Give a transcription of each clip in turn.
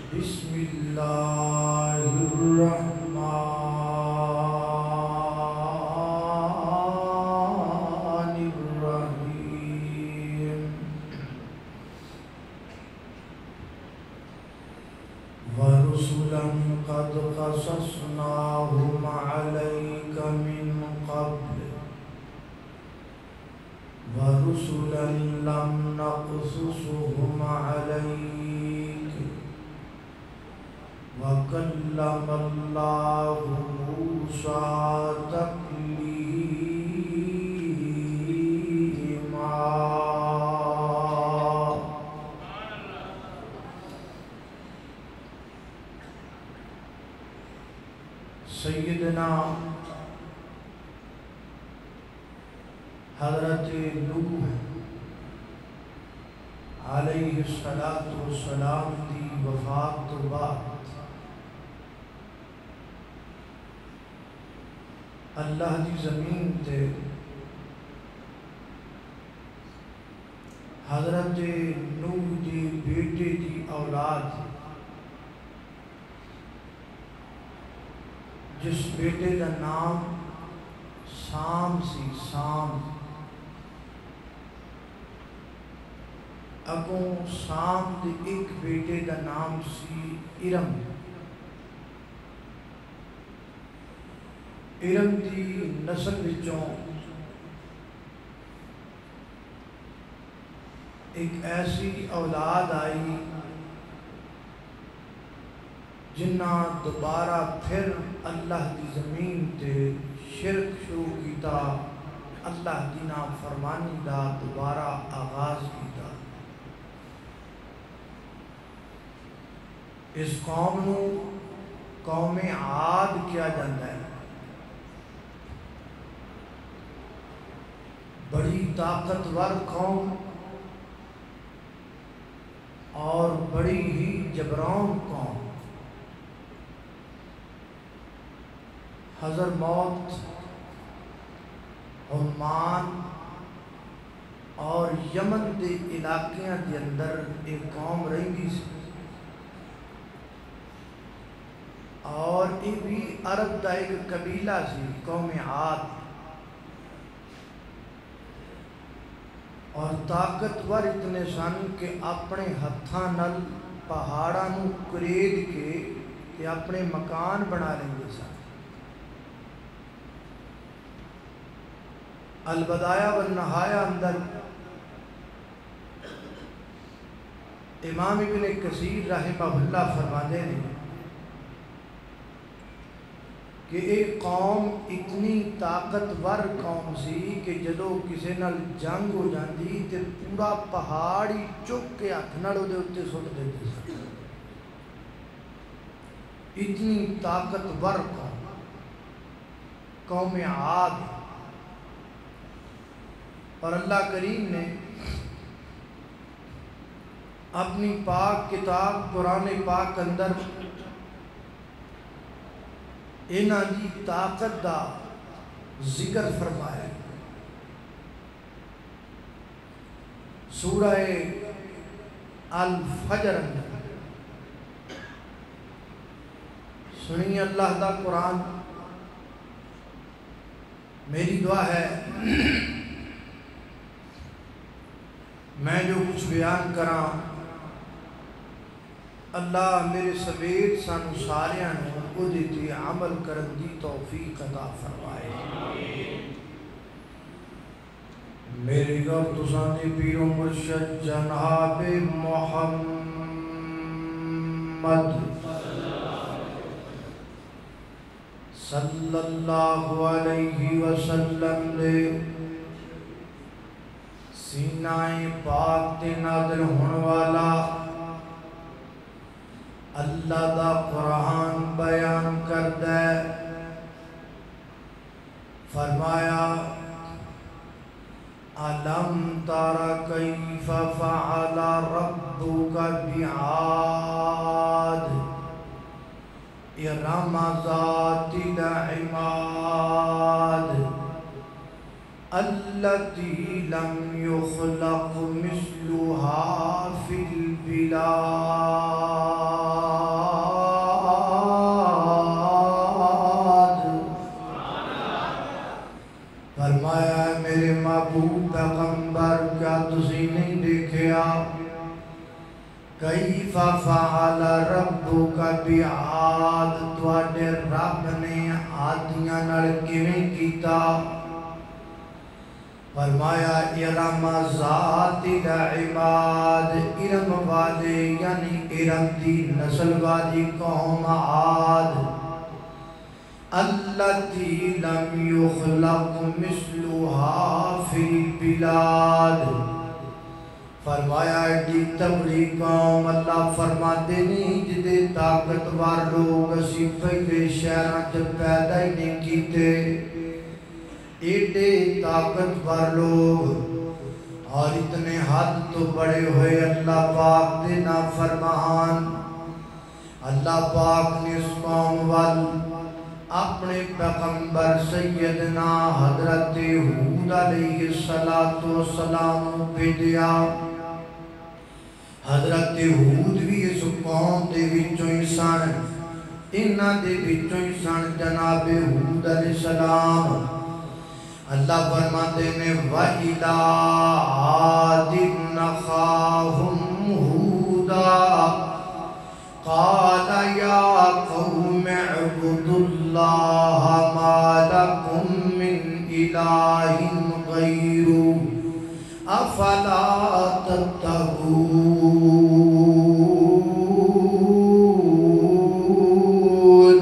بسم اللہ الرحمن الرحیم ورسلا قد قصصناهم عليك من قبل ورسلا لم نقصصهم عليك وكلم الله موسى تكليما سیدنا حضرت نوح علیہ السلام دی وفات تو بعد اللہ دی زمین تے حضرت نوح دی بیٹے دی اولاد جس بیٹے دا نام سام سی سام اگوں سام دے ایک بیٹے دا نام سی ارم ارم دی نسل وچوں ایک ایسی اولاد آئی جنہ دوبارہ پھر اللہ دی زمین تے شرک شروع کیتا اللہ دی نافرمانی دا دوبارہ آغاز کیتا اس قوم نو قوم عاد کیا جاتا ہے بڑی طاقتور قوم اور بڑی ہی جبران قوم حضرموت عمان اور یمن دے علاقیاں دے اندر ایک قوم رہی سی اور یہ بھی عرب دا ایک قبیلہ سی قوم عاد اور طاقتور اتنے سن کہ اپنے ہتھاں نال پہاڑاں نو کرید کے اپنے مکان بنا لیں سن البدایہ والنہایہ اندر امام ابن کثیر رحمہ اللہ فرماتے ہیں کہ ایک قوم اتنی طاقتور قوم سی کہ جدو کسی نال جنگ ہو جاندی تے پورا پہاڑی چک کے ہاتھ نال دے اتے سٹ دیتے سن اتنی طاقتور قوم عاد اور اللہ کریم نے اپنی پاک کتاب قرآن پاک اندر انہاں دی طاقت دا ذکر فرمایا سورہ الفجر اندر سنیے اللہ دا قرآن میری دعا ہے میں جو کچھ بیان کراں اللہ میرے سویت سانو ساریاں نو اودے تے عمل کرن دی توفیق عطا فرمائے میری گھر تساں دے پیر و مرشد جناب محمد صلی اللہ علیہ وسلم دے سینہ پاک تے نازل ہون والا اللہ دا قرآن بیان کردہ فرمایا أَلَمْ تَرَ كَيْفَ فَعَلَ رَبُّكَ بِعَادٍ إِرَمَ ذَاتِ الْعِمَادِ الَّتِي لَمْ يُخْلَقْ مِثْلُهَا فِي الْبِلَادِ کیف فعل ربک بعاد، تواڈے رب نے عادیاں نال کیویں کیتا؟ فرمایا ارم ذات العماد، ارم والے یعنی ارم دی نسل والی قوم عاد، التی لم یخلق مثلها فی البلاد۔ فرمایا ایڈی تبڑی قوم، اللہ فرماتے نہیں جدے طاقتور لوگ اسی پہلے شہراں چ پیدا ہی نہیں کیتے، ایڈے طاقتور لوگ اور اتنے حد تو بڑے ہوئے اللہ پاک دے نافرمان۔ اللہ پاک نے اس قوم وال اپنے پیغمبر سیدنا حضرت ہود علیہ السلام بھیجیا۔ حضرت ہود بھی اس قوم دے وچوں ہی سن، انہاں دے وچوں ہی سن جناب ہود علیہ السلام۔ اللہ فرماتے ہیں وَإِلَىٰ عَادٍ أَخَاهُمْ هُودًا قَالَ يَا قَوْمِ اعْبُدُوا اللَّهَ مَا لَكُم مِّنْ إِلَٰهٍ غَيْرُهُ أَفَلَا تَتَّقُونَ۔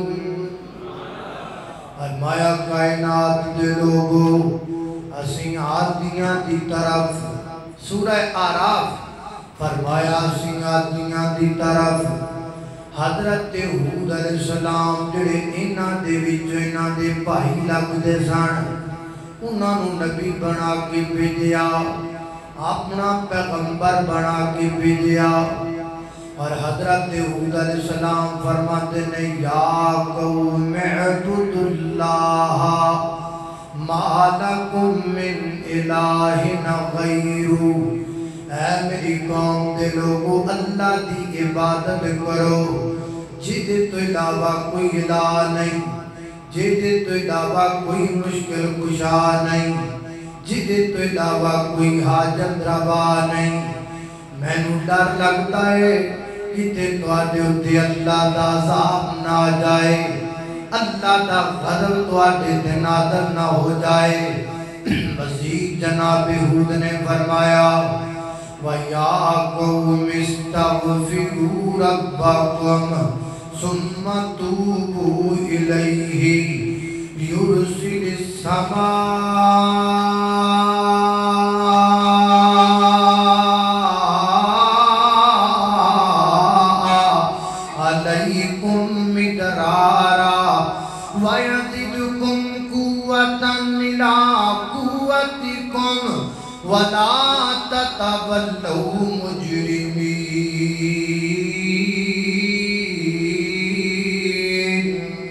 فرمایا کائنات دے لوگو، اسیں عادیاں دی طرف، سورہ آراف فرمایا اسیں عادیاں دی طرف حضرت ہود علیہ السلام جڑے انہاں دے وچ انہاں دے بھائی لگدے سن، انہاں نوں نبی بنا کے بھیجیا، اپنا پیغمبر بنا کے بھیجیا۔ اور حضرت ہود علیہ السلام فرماتے ہیں یا قوم اعبدوا اللہ ما لکم من الہ غیرہ، اے میری قوم دے لوگو اللہ دی عبادت کرو، جدے تو علاوہ کوئی الہ نہیں، جدے تو علاوہ کوئی مشکل کشا نہیں، جدے تو علاوہ کوئی حاجت روا نہیں۔ میں نو ڈر لگتا ہے کتے تواڈے اُتے اللہ دا عذاب نہ جائے، اللہ دا غضب تواڈے تے نازل نہ ہو جائے۔ مزید جناب ہود نے فرمایا وَيَا قَوْمِ اسْتَغْفِرُوا رَبَّكُمْ ثُمَّ تُوبُوا إِلَيْهِ يُرْسِلِ عَلَيْكُمْ مِدْرَارًا وَيَزِدْكُمْ قُوَّةً إِلَىٰ قُوَّتِكُمْ وَلَا تَتَوَلَّوْا مُجْرِمِينَ۔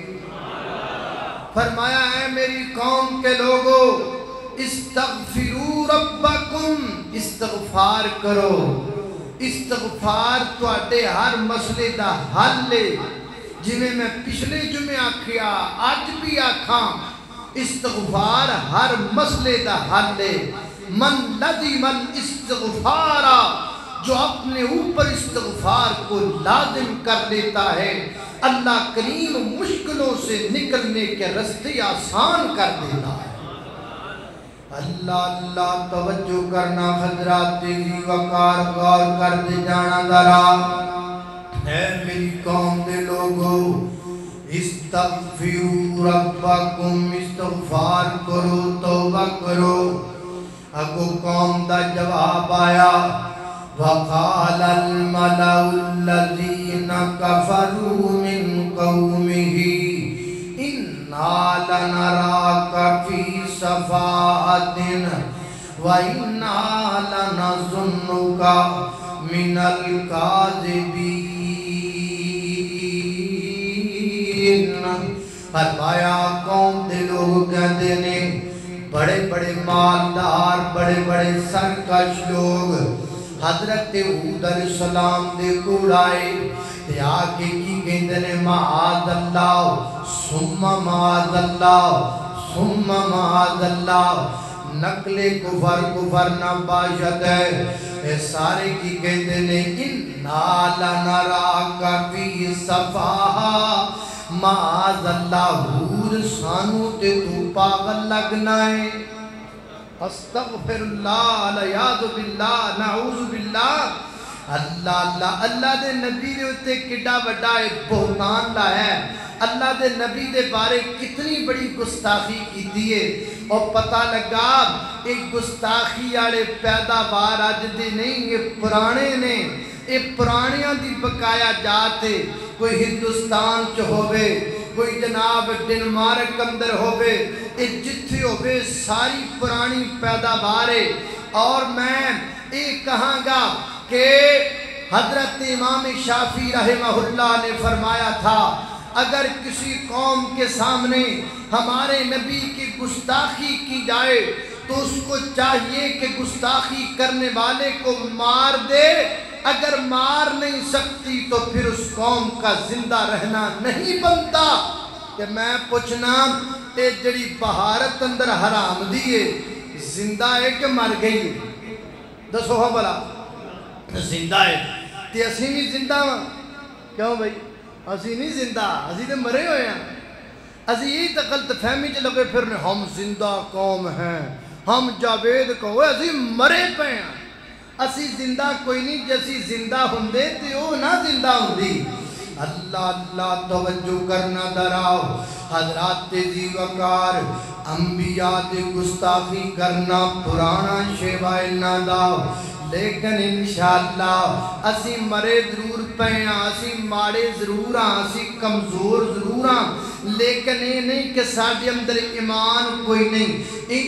فرمایا ہے میری قوم کے لوگو، استغفروا ربکم، استغفار کرو۔ استغفار تواڈے ہر مسئلے دا حل لے، جنہیں میں پچھلے جمعے آکھیا آج بھی آکھاں، استغفار ہر مسئلے دا حل لے۔ من لزم الاستغفار، جو اپنے اوپر استغفار کو لازم کر لیتا ہے، اللہ کریم مشکلوں سے نکلنے کے راستے آسان کر دیتا ہے۔ اللہ اللہ توجہ کرنا حضرات، تیزی وقار غور کر دے جانا ذرا۔ اے میری قوم دے لوگو، استغفروا ربکم، استغفار کرو، توبہ کرو۔ اگو قوم دا جواب آیا وَقَالَ الْمَلَأُ الَّذِينَ كَفَرُوا مِنْ قَوْمِهِ إِنَّا لَنَرَاكَ فِي سَفَاهَةٍ وَإِنَّا لَنَظُنُّكَ مِنَ الْكَاذِبِينَ۔ فرمایا قوم دے لوگ کہتے ہیں، بڑے بڑے مالدار، بڑے بڑے سرکش لوگ حضرت ہود علیہ السلام دے کول آئے تے آکے کی کہندے نے معاذ اللہ ثم معاذ اللہ ثم معاذ اللہ، نقل کفر کفر نہ باشد ہے، اے سارے کی کہندے نے اِنَّا لَنَرَاكَ فِي صَفَاحَ معاذ اللہ حور سانو تے تو پاگل لگنا ہے استغفر اللہ علیاذ باللہ نعوذ باللہ اللہ اللہ اللہ دے نبی دے اتے کڈا بڑا بہتان لایا ہے اللہ دے نبی دے بارے کتنی بڑی گستاخی کی دیئے اور پتہ لگا ایک گستاخی آڑے پیداوار آج دے نہیں یہ پرانے نے یہ پرانیاں دی بقایا جاتے کوئی ہندوستان چ ہوئے کوئی جناب ڈنمارک اندر ہوئے یہ جتھے ہوئے ساری پرانی پیداوار ہے اور میں یہ کہاں گا کہ حضرت امام شافعی رحمہ اللہ نے فرمایا تھا اگر کسی قوم کے سامنے ہمارے نبی کی گستاخی کی جائے تو اس کو چاہیے کہ گستاخی کرنے والے کو مار دے اگر مار نہیں سکتی تو پھر اس قوم کا زندہ رہنا نہیں بنتا کہ میں پوچھنا اے جڑی بہارت اندر حرام دیئے زندہ ہے کہ مر گئی ہے دسو ہو بلا زندہ ہے تے اسی نہیں زندہ ہاں کیوں بھائی اسی نہیں زندہ اسی تے مرے ہوئے ہیں اسی یہی تو غلط فہمی چ لگے پھرنے ہم زندہ قوم ہیں ہم جاوید کو اسی مرے پہ ہیں اسی زندہ کوئی نہیں جیسی زندہ ہوندے تے او نہ زندہ ہوندی اللہ اللہ توجہ کرنا دراؤ حضرات تیزی وقار انبیاء دے گستاخی کرنا پرانا شیوائے نہ داؤ لیکن انشاءاللہ اسی مرے ضرور پہیاں اسی ماڑے ضرور ہاں اسی کمزور ضرور ہاں لیکن یہ نہیں کہ ساڑھے اندر ایمان کوئی نہیں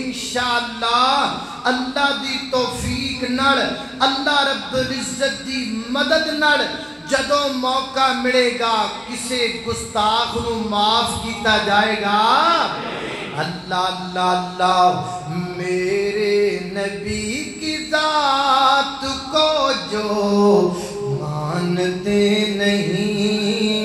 انشاءاللہ اللہ دی توفیق نڑ اللہ رب العزت دی مدد نڑ جدوں موقع ملے گا کسے گستاخ نو معاف کیتا جائے گا اللہ اللہ اللہ میرے نبی کی ذات کو جو مانتے نہیں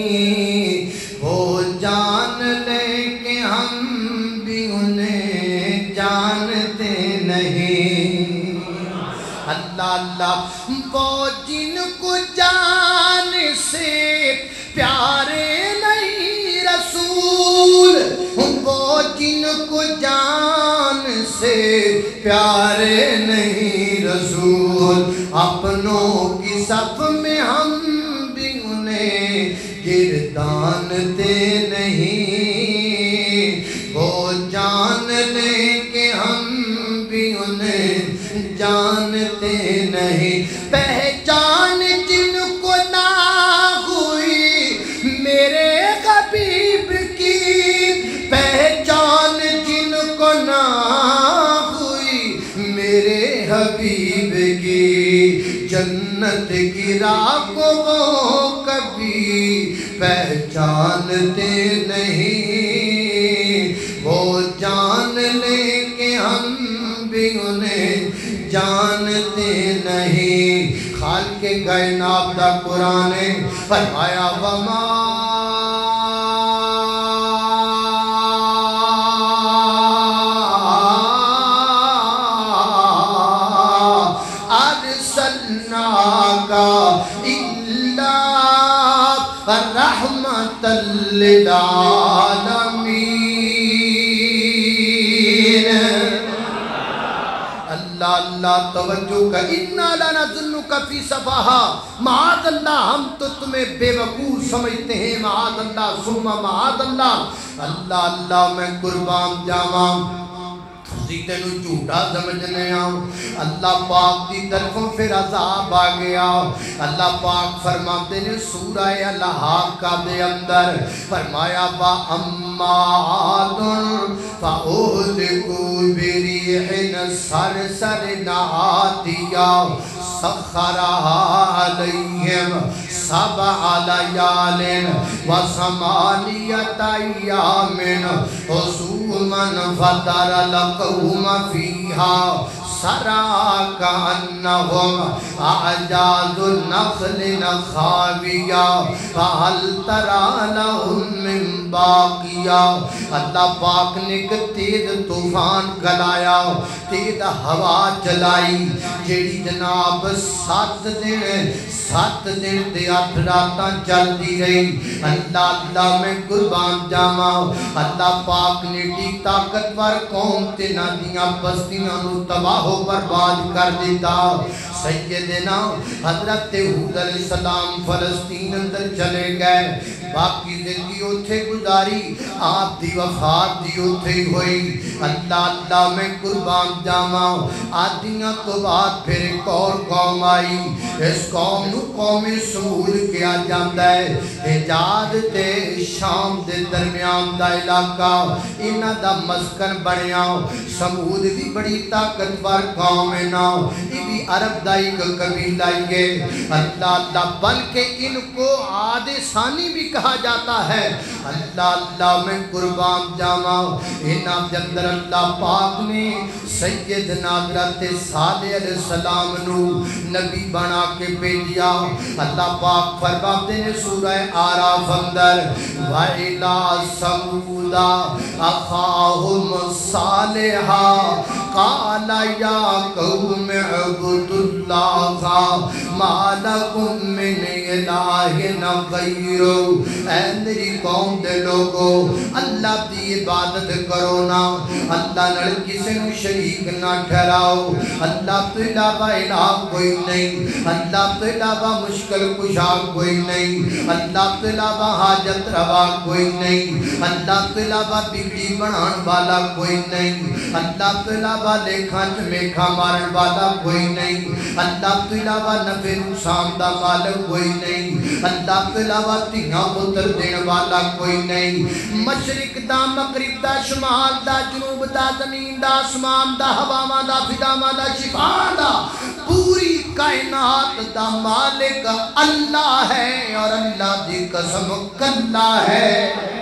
وہ جان لیں کہ ہم بھی انہیں جانتے نہیں اللہ اللہ وہ جن کو جان سے پیارے نہیں رسول وہ جن کو جان سے پیارے نہیں رسول اپنوں کی صف میں ہم بھی انہیں گردانتے نہیں وہ جان لیں کہ ہم بھی انہیں جانتے نہیں پہچان جن کو نہ ہوئی میرے حبیب کی پہچان جن کو نہ ہوئی میرے حبیب کی جنت کی راہ کو وہ کبھی پہچانتے نہیں وہ جان لے کہ ہم بھی انہیں جانتے نہیں خالق کائنات دا قرآن فرمایا وما ارسلناک الا رحمۃ للعالمین اللہ اللہ توجہ کا اِنَّا لَنَظُنُّكَ فِي صَفَاحَ معاذ اللہ ہم تو تمہیں بے وقوف سمجھتے ہیں معاذ اللہ ثم معاذ اللہ اللہ اللہ میں قربان جاواں تینو جھوٹا سمجھنے آؤ اللہ پاک دی طرفوں پھر عذاب آ گیا اللہ پاک فرماتے ہیں سورہ الحاقہ دے اندر فرمایا وَأَمَّا عَادٌ فَأُهْلِكُوا بِرِيحٍ صَرْصَرٍ عَاتِيَةٍ سَخَّرَهَا عَلَيْهِمْ سَبْعَ لَيَالٍ وَثَمَانِيَةَ أَيَّامٍ حُسُومًا فَتَرَى الْقَوْمَ فِيهَا سَرَىٰ كَأَنَّهُمْ أَعْجَازُ النَّخْلِ خَاوِيَةٌ فَهَلْ تَرَىٰ لَهُم باقیہ اللہ پاک نے ایک تیز طوفان گلایا تیز ہوا چلائی جیڑی جناب 7 دن دے 8 راتاں چل دی رہی اللہ میں قربان جاواں اللہ پاک نے ڈی طاقتور قوم تے نہ دیاں بستیاں نو تباہ و برباد کر دیتا سیدنا حضرت ہود علیہ السلام فلسطین اندر چلے گئے باقی زندگی اتھے گزاری آپ دی وفات دی اتھے ہوئی اللہ میں قربان جاواں آدیاں تو بعد پھر ایک اور قوم آئی اس قوم نو قوم سمود کیا جاندہ ہے حجاز تے شام دے درمیان دا علاقہ انہ دا مسکن بڑھیا سمود بھی بڑی طاقتور قوم ہے نا یہ بھی عرب دا ایک قبیلہ ہے اللہ بلکہ ان کو عاد ثانی بھی کہا جاتا ہے اللہ میں قربان جاواں انہ جندر اللہ پاک نے سیدنا حضرت صالح علیہ السلام نو نبی بنا کے بھیجیا اللہ پاک فرماتے ہیں سورہ آراف اندر وَإِلَىٰ ثَمُودَ أَخَاهُمْ صَالِحًا قَالَ يَا قَوْمِ اعْبُدُوا اللَّهَ مَا لَكُم مِّنْ إِلَٰهٍ غَيْرُهُ اے میری قوم دے لوگو اللہ دی عبادت کرو نا اللہ نال کسی نو شریک نہ ٹھہراؤ اللہ تو علاوہ الہ کوئی نہیں اللہ تو علاوہ مشکل کشا کوئی نہیں اللہ تو علاوہ حاجت روا کوئی نہیں اللہ تو علاوہ بگڑی بنان والا کوئی نہیں اللہ تو علاوہ لیکھاں چمیکھاں مارن والا کوئی نہیں اللہ تو علاوہ نفع نقصان دا مالک کوئی نہیں اللہ تو علاوہ تیاں پتر دین والا کوئی نہیں مشرق دا مغرب دا شمال دا جنوب دا زمین دا آسمان دا ہواواں دا فضاواں دا شفاء دا پوری کائنات دا مالک اللہ ہے اور اللہ دی قسم کلا ہے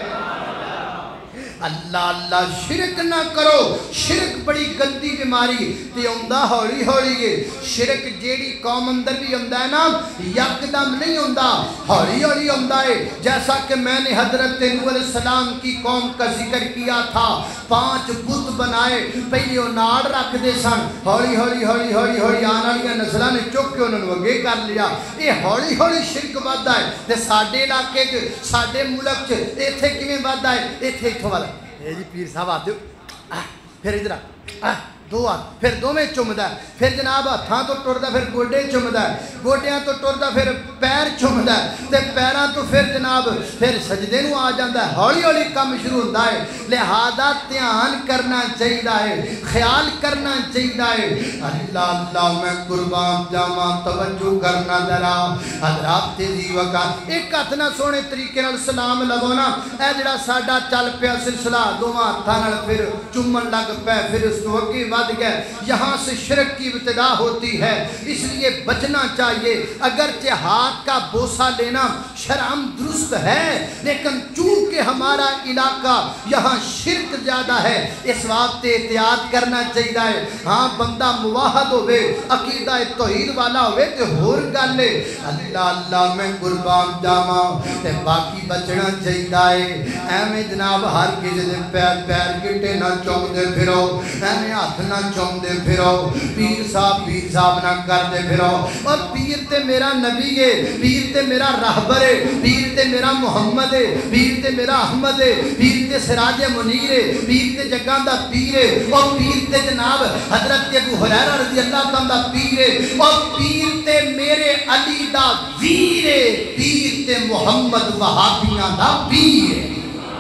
اللہ اللہ شرک نہ کرو شرک بڑی گندی بیماری تے ہوندہ ہولی ہولی ہے شرک جیڑی قوم اندر بھی ہوندہ ہے نا یکدم نہیں ہوندہ ہولی ہولی ہوندہ ہے جیسا کہ میں نے حضرت نوح علیہ السلام کی قوم کا ذکر کیا تھا 5 بت بنائے پہلے وہ ناڑ رکھ دے سن ہولی ہولی ہولی ہولی ہولی آنا لیا نسلہ نے چک کے انہوں نے وگے کر لیا یہ ہولی ہولی شرک بادہ ہے تے ساڑھے علاقے جو ساڑھے ملک جو ایتھے کیویں بادہ ہے ایتھے والا اے جی پیر صاحب آتے ہو پھر ادھر دو ہاتھ پھر دو میں چمدہ ہے پھر جناب ہاتھاں تو ٹردہ پھر گوڑے چمدہ ہے گوڑیاں تو ٹردہ پھر پیر چمدہ ہے تے پیراں تو پھر جناب پھر سجدے نو آ جاندہ ہے ہولی ہولی کم شروع ہوتا ہے لہذا دھیان کرنا چاہیے ہے خیال کرنا چاہیے ہے اللہ اللہ میں قربان جاواں توجہ کرنا ذرا حضرات تیزی وقت ایک ہاتھ نہ سونے طریقے نال سلام لگونا اے جڑا ساڈا چل پیا سلسلہ دوواں ہاتھاں نال پھر چومن لگ پے پھر اس تو اگے گئے یہاں سے شرک کی ابتدا ہوتی ہے اس لیے بچنا چاہیے اگرچہ ہاتھ کا بوسہ لینا شرم درست ہے لیکن چونکہ ہمارا علاقہ یہاں شرک زیادہ ہے اس وقت احتیاط کرنا چاہیے ہاں بندہ موحد ہوئے عقیدہ توحید والا ہوئے کہ ہور گل لے اللہ اللہ میں قربان جاواں تے باقی بچنا چاہیے ایویں جناب ہر کسی دے پیر گٹے نہ چوم دے پھرو ایویں ہاتھ نہ چوم دے پھرو پیر صاحب نہ کر دے پھرو اور پیر تے میرا نبی ہے پیر تے میرا رہبر ہے پیر تے میرا محمد ہے پیر تے میرا احمد ہے پیر تے سراج منیر ہے پیر تے جگاں دا پیر ہے اور پیر تے جناب حضرت ابو ہریرہ رضی اللہ عنہ دا پیر ہے اور پیر تے میرے علی دا ویر ہے پیر تے محمد وہابیاں دا پیر ہے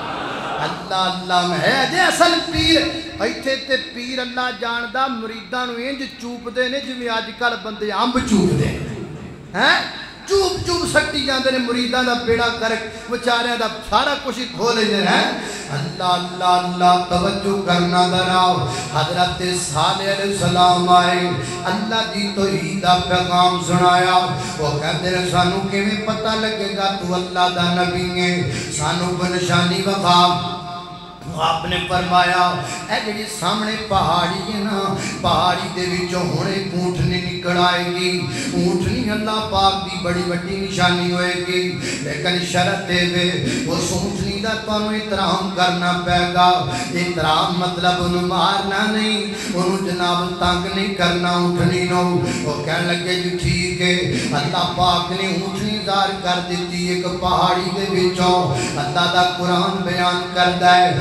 اللہ اللہ میں ہے جے اصل پیر ایتھے تے پیر اللہ جاندہ مریداں نو انج چوپ دے نے جویں اج کل بندے امب چوپ دے ہیں چوپ چوپ سٹی جاندے نے مریداں دا بیڑا کرک بیچاریاں دا سارا کچھ ہی کھو لیندے ہیں اللہ اللہ اللہ توجہ کرنا ذرا حضرت صالح علیہ السلام آئے اللہ دی توحید دا پیغام سنایا وہ کہتے ہیں سانو کیویں پتہ لگے گا تو اللہ دا نبی ہے سانو نشانی وکھا آپ نے فرمایا اے جڑی سامنے پہاڑی ہے نا، پہاڑی دے وچوں ہنے اونٹنی نکل آئے گی، اونٹنی اللہ پاک دی بڑی بڑی نشانی ہوئے گی، لیکن شرط دے دے اس اونٹنی دا تانوں احترام کرنا پائے گا۔ احترام مطلب انہوں مارنا نہیں، انہوں جناب تنگ نہیں کرنا اونٹنی نو۔ وہ کہنے لگے جی ٹھیک ہے، اللہ پاک نے اونٹنی ظاہر کر دیتی ایک پہاڑی دے وچوں۔ اللہ دا قرآن بیان کردا ہے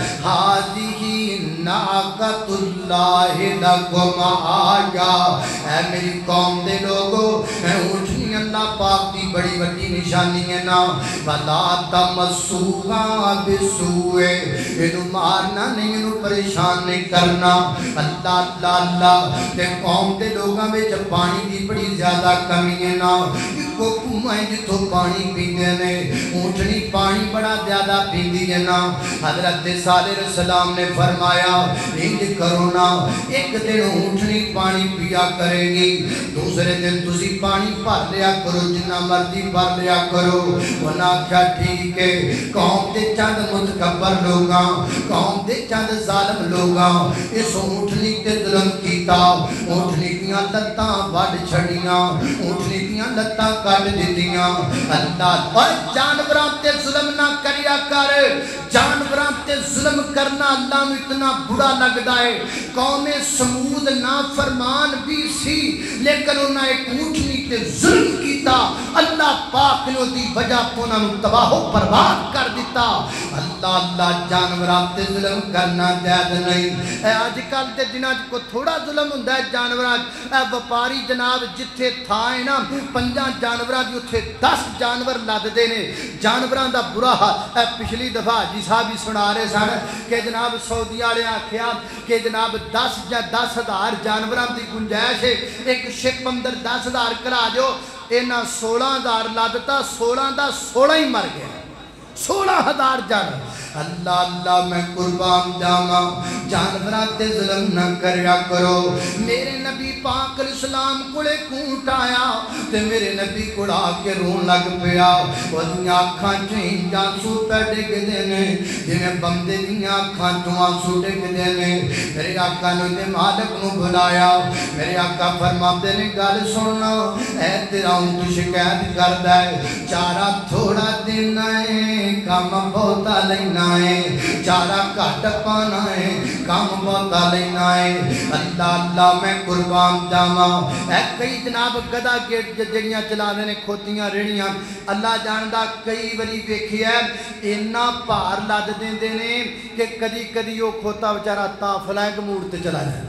ہاذی ناقۃ اللہ لکم آیا، اے میری قوم دے لوگو، اے اونٹنی اللہ پاک دی بڑی بڑی نشانی ہے نا، وَلَا تَمَسُّوهَا بِسُوءٍ، انہوں مارنا نہیں، انہوں پریشان نہیں کرنا۔ اللہ اللہ اللہ تے قوم دے لوگاں میں جب پانی دی بڑی زیادہ کمی ہے نا، کو کمائیں جتوں پانی پیندے نے، اونٹنی پانی بڑا زیادہ پیندی ہے نا۔ حضرت صالح علیہ السلام نے فرمایا انج کرو نا، ایک دن اونٹنی پانی پیا کرے گی، دوسرے دن تسی پانی بھر لیا کرو، جنہ مرضی بھر لیا کرو۔ انہاں کیا ٹھیک ہے، قوم دے چند متکبر لوگاں، قوم دے چند ظالم لوگاں اس اونٹنی تے ظلم کیتا، اونٹنی دیاں لتاں وڈ چھڑیاں، اونٹنی دیاں لتاں کٹ دیتیاں۔ اللہ اور جانوراں تے ظلم نہ کریا کر، جانوراں تے ظلم کرنا اللہ میں اتنا برا لگدا ہے۔ قوم سمود نافرمان بھی سی لیکن انہاں ایک اونٹنی تے ظلم کیتا، اللہ پاک نے دی وجہ تو انہاں تباہ و برباد کر دیتا۔ اللہ اللہ جانوراں تے ظلم کرنا جائز نہیں۔ اے آج کل تے دناں کو تھوڑا ظلم ہوندا ہے جانوراں، اے وپاری جناب جتھے تھا ہے نا 5 جانوراں دی اتھے 10 جانور لد دے نے، جانوراں دا برا حال۔ اے پچھلی دفعہ جی صاحب ہی سنا رہے سن کہ جناب سعودی والے آکھیا کہ جناب 10,000 جانوراں دی گنجائش ہے، ایک شپ اندر 10,000 کرا جو، انہاں 16,000 لدتا، 16 دا 16 ہی مر گیا، 16,000 جانور۔ اللہ اللہ میں قربان جاواں، جانوراں تے ظلم نہ کریا کرو۔ میرے نبی پاک علیہ السلام کولے اونٹ آیا تے میرے نبی کوڑ آ کے رون لگ پیا، اودیاں اکھاں چوں آنسو پہ ڈگدے نے، جویں بندے دیاں اکھاں چوں آنسو ڈگدے نے۔ میرے آقا نے تے مالک نو بلایا، میرے آقا فرماندے نے گل سننا، اے تیرا اونٹ شکایت کردا ہے، چارہ تھوڑا دینا ہے، کام بہتا لینا ہے، چارہ گھٹ پانا ہے، کام بہتا لینا ہے۔ اللہ اللہ میں قربان جاواں، اے کئی جناب گدا گیٹ جڑیاں چلا دے نے کھوتیاں ریڑیاں، اللہ جاندا کئی واری ویکھیا اینا بھار لد دیندے نے کہ کدی کدی وہ کھوتا بیچارہ تا فلائنگ موڈ تے چلا جائے،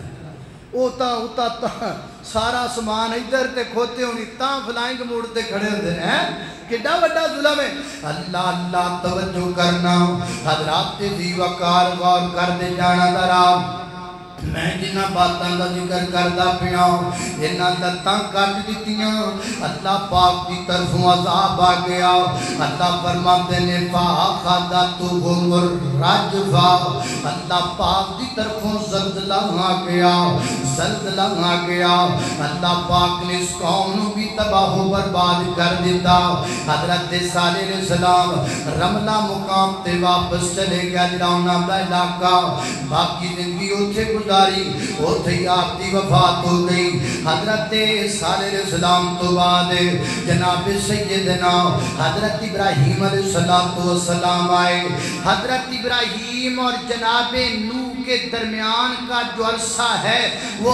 اوتا سارا سامان ادھر تے کھوتے ہونی تا فلائنگ موڈ تے کھڑے ہوندے ہیں، کڈا وڈا ظلم ہے۔ اللہ اللہ توجہ کرنا، حضرات ذی وقار غور کر دے جانا ذرا، میں جنہ باتاں دا ذکر کردا پیا انہاں لتاں کٹ دتیاں، اللہ پاک دی طرفوں عذاب آ گیا۔ اللہ فرماتے نے فَأَخَذَتْهُمُ الرَّجْفَةُ، اللہ پاک دی طرفوں زلزلہ آ گیا، زلزلہ آ گیا۔ اللہ پاک نے اس قوم نو بھی تباہ و برباد کر دیتا۔ حضرت صالح علیہ السلام رملہ مقام تے واپس چلے گیا، جڑا انہاں دا علاقہ، باقی زندگی اوتھے گزاری، اوتھے آپ دی وفات ہو گئی۔ حضرت صالح علیہ السلام تو بعد جناب سیدنا حضرت ابراہیم علیہ السلام آئے۔ حضرت ابراہیم اور جناب نوح کے درمیان کا جو عرصہ ہے وہ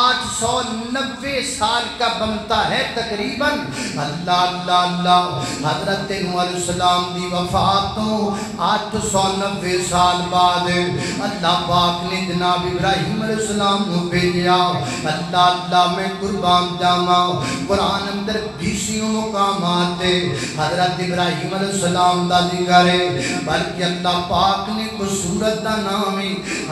890 سال کا بنتا ہے تقریباً۔ اللہ اللہ اللہ حضرت نوح علیہ السلام دی وفاتوں 890 سال بعد اللہ پاک نے جناب ابراہیم علیہ السلام کو بھیجا۔ اللہ اللہ میں قربان جاواں، قرآن اندر 20 مقامات حضرت ابراہیم علیہ السلام دا ذکر ہے، بلکہ اللہ پاک نے کوئی سورت دا نام ہے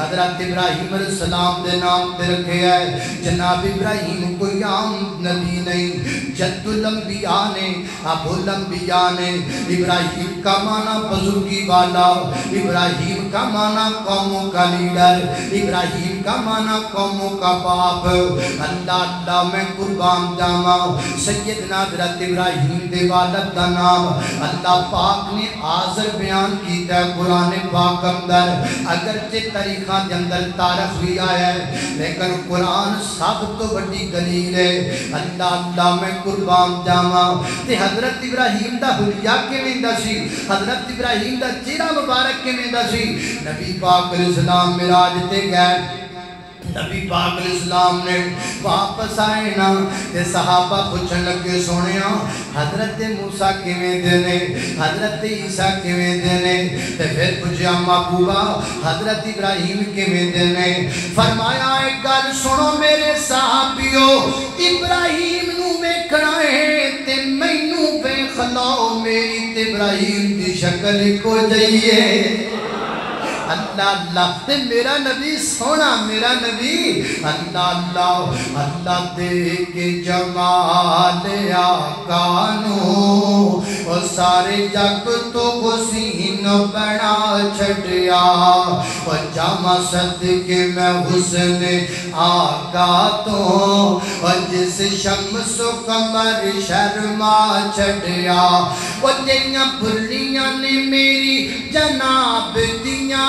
حضرت ابراہیم علیہ السلام دے نام تے رکھے ہے. جناب ابراہیم کوئی عام نبی نہیں، جد الانبیاء نے، ابو الانبیاء نے. ابراہیم کا معنی بزرگی والا، ابراہیم کا معنی قوموں کا لیڈر، ابراہیم کا معنی قوموں کا باپ. اللہ اللہ میں قربان جاواں سیدنا حضرت ابراہیم دے والد دا نام اللہ پاک نے آزر بیان کیتا ہے قرآن پاک اندر. اگرچہ تاریخاں دے اندر تاریخ بھی آیا ہے لیکن قرآن سب تو بڑی دلیل ہے. اللہ اللہ میں قربان جاواں. تے حضرت ابراہیم دا حلیہ کیویں دا سی، حضرت ابراہیم دا چہرہ مبارک کیویں دا سی. نبی پاک علیہ السلام معراج تے گئے، نبی پاک علیہ السلام نے واپس آئے نا تے صحابہ پوچھن لگے سونیا حضرت موسیٰ کیویں دے نے، حضرت عیسیٰ کیویں دے نے. تے پھر پوچھیا محبوبہ حضرت ابراہیم کیویں دے نے. فرمایا ایک گل سنو میرے صحابیو، ابراہیم نو ویکھنا ہے تے مینوں ویکھ لو، میری تے ابراہیم دی شکل کو جائیے. اللہ اللہ تے میرا نبی سونا، میرا نبی اللہ اللہ اللہ دے کے جمال آقا نو وہ سارے جگ تو حسین بنا چھڑیا. وہ جامع صدقے میں حسن آقا تو جس شمس و قمر شرما چھڑیا. وہ جیاں بھلیاں نے میری جناب دیاں،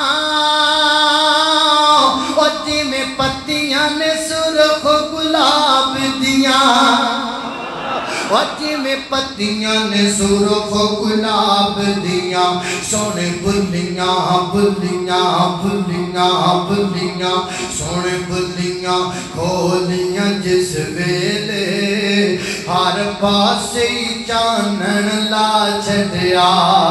اور جی میں پتیاں نے سرخ گلاب دیاں، اور جی میں پتیاں نے سرخ گلاب دیاں. سونے بلیاں بلیاں بلیاں بلیاں سونے بلیاں کھولیاں جس ویلے ہر پاسے چانن لا چھڑیا.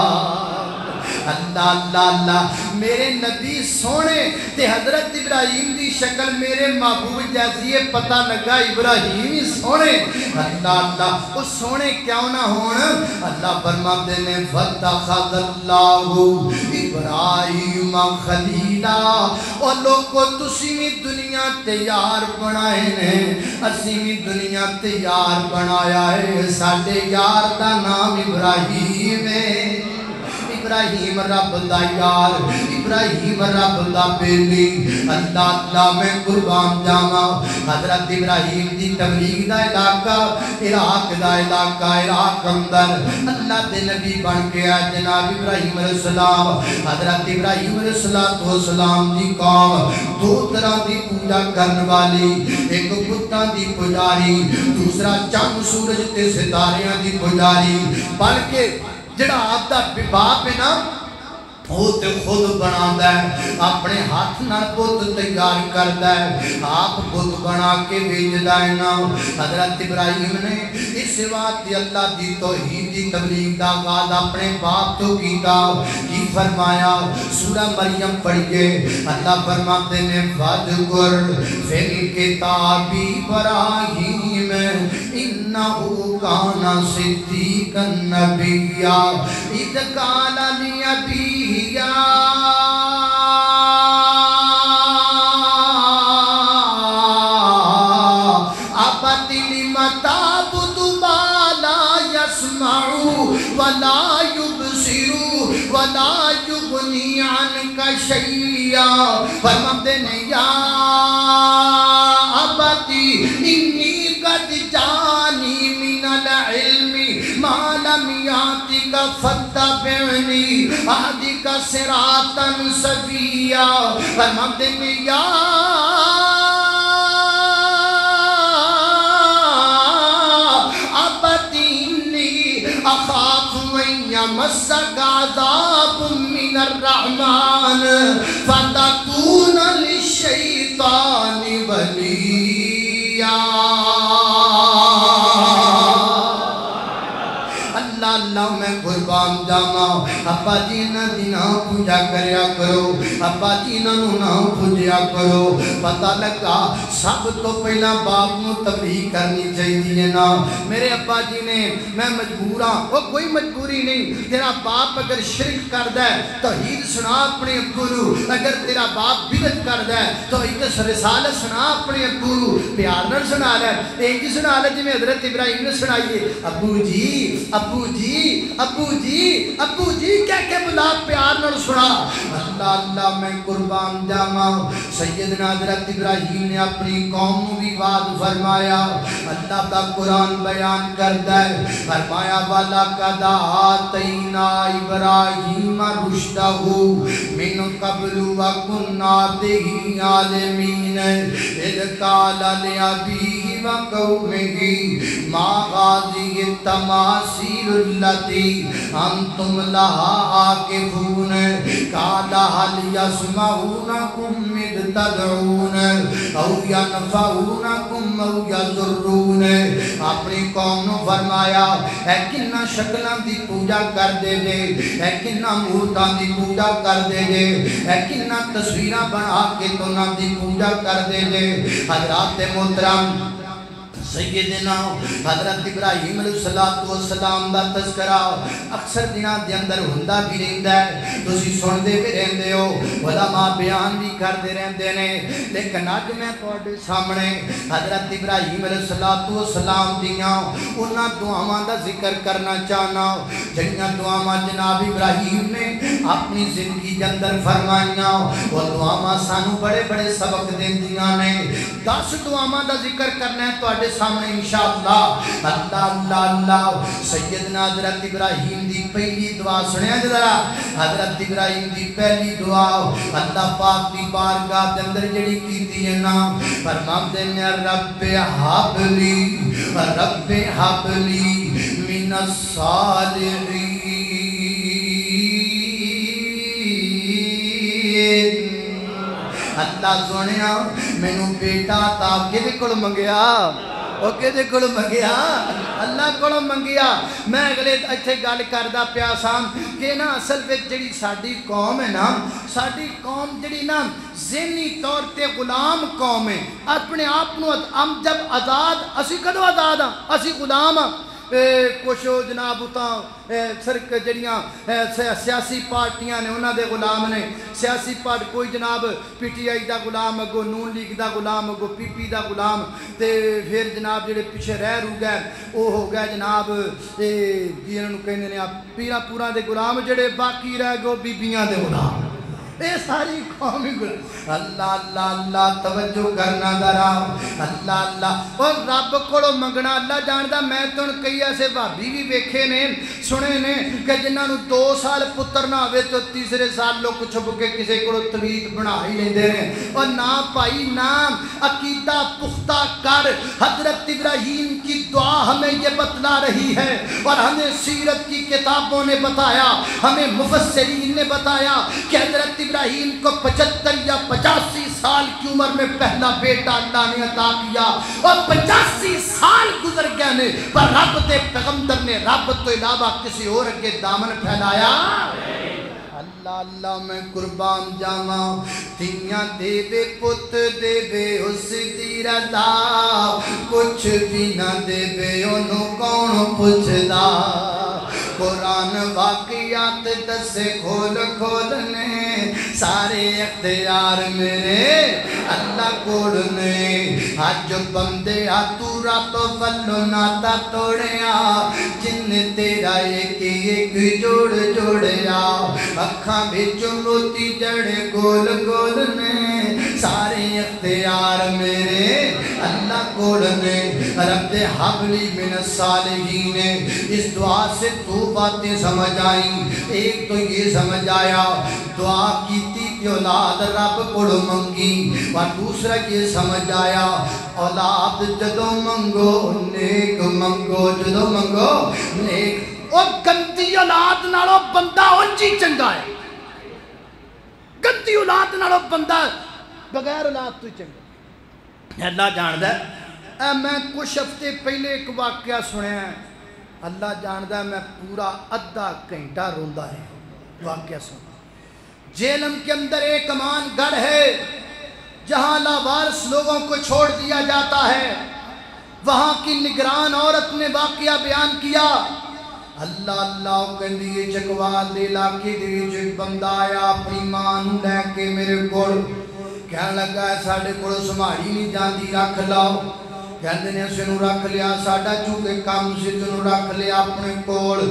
اللہ اللہ اللہ میرے نبی سونے تے حضرت ابراہیم دی شکل میرے محبوب جیسی ہے، پتہ لگا ابراہیم ہی سونے. اللہ اللہ وہ سونے کیوں نہ ہون. اللہ فرماتے نے وَاتَّخَذَ اللَّهُ ابراہیم خلیلا. اور لوگوں تسی بھی دنیا تیار بنائے نے، اسی بھی دنیا تیار بنایا ہے. ساڈے یار دا نام ابراہیم ہے. ابراہیم رب دا یار، ابراہیم رب دا بیلی. اللہ اللہ میں قربان جاواں. حضرت ابراہیم دی تبلیغ دا علاقہ عراق دا علاقہ، عراق اندر اللہ دے نبی بن کے آئے جناب ابراہیم علیہ السلام. حضرت ابراہیم علیہ السلام دی قوم دو طرح دی پوجا کرن والی، ایک بتاں دی پجاری، دوسرا چاند سورج تے ستاریاں دی پجاری. بلکہ جڑا آپ دا باپ ہے نا وہ تے خود بنا ہے، اپنے ہاتھ نال بت تیار کردا ہے، آپ بت بنا کے بھیجدا ہے نا. حضرت ابراہیم نے اس واسطے اللہ دی توحید دی تبلیغ دا آغاز اپنے باپ تو کیتا. کی فرمایا سورہ مریم پڑھیے. اللہ فرماتے نے وَاذْكُرْ فِي الْكِتَابِ إِبْرَاهِيمَ إِنَّهُ كَانَ صِدِّيقًا نَبِيًّا إِذْ قَالَ لِأَبِيهِ یا ابت لم تعبد ما لا يسمع ولا يبصر ولا يغني عنك شيئا. فرماتے ہیں یا ابتی انی قد جانی من العلم ما لم یاتک فاتبعنی اهدک صراطا سویا. فرماتے ہیں یا ابتی انی اخاف ان یمسک عذاب من الرحمن فتکون للشیطان ولیا. اللہ اللہ میں قربان جاواں ابا جی انہاں دی نہ پوجا کریا کرو ابا جی انہاں نوں نہ پوجیا کرو پتہ لگا سب تو پہلا باپ نوں تنبیہ کرنی چاہیے نا میرے ابا جی نے میں مجبور ہاں وہ کوئی مجبوری نہیں تیرا باپ اگر شرک کردا ہے توحید سنا اپنے ابو نوں اگر تیرا باپ بدعت کردا ہے تو ایک رسالت سنا اپنے ابو نوں پیار نال سنا لے ایک ہی سنا لے جویں حضرت ابراہیم نے سنائیے ابو جی ابو جی ابو جی ابو جی کہہ کے بلا پیار نال سنا اللہ اللہ میں قربان جاواں سیدنا حضرت ابراہیم نے اپنی قوم نوں بھی وعد فرمایا اللہ دا قرآن بیان کردا ہے فرمایا والا قد آتینا ابراہیم رشدہ من قبل وکنا بہ عالمین اذ قال لأبیہ وقومہ ما هذه التماثيل التي انتم لها عاكفون قال هل يسمعونكم اذ تدعون او ينفعونكم او يضرون اپنی قوم نو فرمایا اے کنا شکلاں دی پوجا کر دے جے اے کنا مورتاں دی پوجا کر دے جے اے کنا تصویراں بنا کے تنہاں دی پوجا کر دے جے حضرات محترم سیدنا حضرت ابراہیم علیہ السلام دا تذکرہ اکثر دنوں دے اندر ہوندا بھی رہندا ہے تسی سنتے بھی رہندے ہو علماء بیان بھی کردے رہندے نے لیکن اج میں تواڈے سامنے حضرت ابراہیم علیہ السلام دیاں انہاں دعاواں دا ذکر کرنا چاہنا جڑیاں دعاواں جناب ابراہیم نے اپنی زندگی دے اندر فرمائیاں وہ دعاواں سانو بڑے بڑے سبق دیندیاں نے 10 دعاواں دا ذکر کرنا ہے تواڈے سامنے انشاءاللہ اللہ اللہ اللہ سیدنا حضرت ابراہیم دی پہلی دعا سنیا ذرا حضرت ابراہیم دی پہلی دعا اللہ پاک دی بارگاہ دے اندر جڑی کیتی ہے نا فرماندے نے رب ہب لی من الصالحین اللہ سونیا مینوں بیٹا تا کدے کول منگیا وہ کدے کول منگیا اللہ کول منگیا میں اگلے ایتھے گل کردا پیا ساں کہ نا اصل وچ جڑی ساڈی قوم ہے نا ساڈی قوم جڑی نا ذہنی طور تے غلام قوم ہے اپنے آپ نو ہم جب آزاد اسی کدو آزاد ہاں اسی غلام ہاں کچھ جناب اتاں سرک جڑیاں سیاسی پارٹیاں نے انہاں دے غلام نے سیاسی پارٹ کوئی جناب پی ٹی آئی دا غلام اگو نون لیگ دا غلام اگو پی پی دا غلام تے پھر جناب جڑے پیچھے رہ رو گئے وہ ہو گئے جناب انہاں نوں کہندے نے پیراں پوراں دے غلام جڑے باقی رہ گئے بیبییاں دے غلام اے ساری قومی غلام اللہ اللہ اللہ توجہ کرنا ذرا اللہ اللہ اور رب کولو منگنا اللہ جاندا میں تن کئی ایسے بھابی بھی ویکھے نے سنے نے کہ جنہاں نوں 2 سال پتر نہ ہوے تو تیسرے سال لوگ چھپ کے کسے کولو تویت بنا ہی لیندے نے اور نا بھائی نا عقیدہ پختہ کر حضرت ابراہیم کی دعا ہمیں یہ بتلا رہی ہے اور ہمیں سیرت کی کتابوں نے بتایا ہمیں مفسرین نے بتایا کہ حضرت ابراہیم کو 75 یا 85 سال کی عمر میں پہلا بیٹا اللہ نے عطا کیا اور 85 سال گزر گئے نے پر رب دے پیغمبر نے رب تو علاوہ کسی اور کے دامن پھیلایا اللہ اللہ میں قربان جاواں تیاں دے دے پت دے بے اس دی رضا کچھ بھی نہ دے بے انہوں کون پوچھدا قرآن واقعات دسے کھول کھولنے سارے اختیار میرے اللہ کوڑ نے آج بندے تو رب فلو ناتا توڑیا جن تیرا ایک جوڑ جوڑیا اکھاں بچ موتی جڑے گول گول نے سارے اختیار میرے اللہ کوڑ نے رب حبلی من الصالحین اس دعا سے 2 باتیں سمجھ آئیں ایک تو یہ سمجھ آیا دعا کیتی کہ اولاد رب کوڑ منگی اور دوسرا یہ سمجھ آیا اولاد جدو منگو نیک منگو جدو منگو نیک او گندی اولاد نالو بندہ انجی چنگا ہے گندی اولاد نالو بندہ بغیر اولاد تو چنگا اللہ جاندہ ہے میں کچھ ہفتے پہلے ایک واقعہ سنیا ہے اللہ جاندا ہے میں پورا آدھا گھنٹہ روندا ہے. واقعہ سن. جہلم کے اندر ایک امان گڑھ ہے جہاں لاوارث لوگوں کو چھوڑ دیا جاتا ہے. وہاں کی نگران عورت نے واقعہ بیان کیا. اللہ اللہ کہندی چکوال دے علاقے دے وچ ایک بندہ آیا اپنی ماں نوں لے کے میرے کول. کہن لگا ہے ساڈے کول سماڑی نہیں جاندی رکھ لاؤ. کہندے نے اسے نوں رکھ لیا ساڈا چونکہ کم سی تینوں رکھ لیا اپنے کول.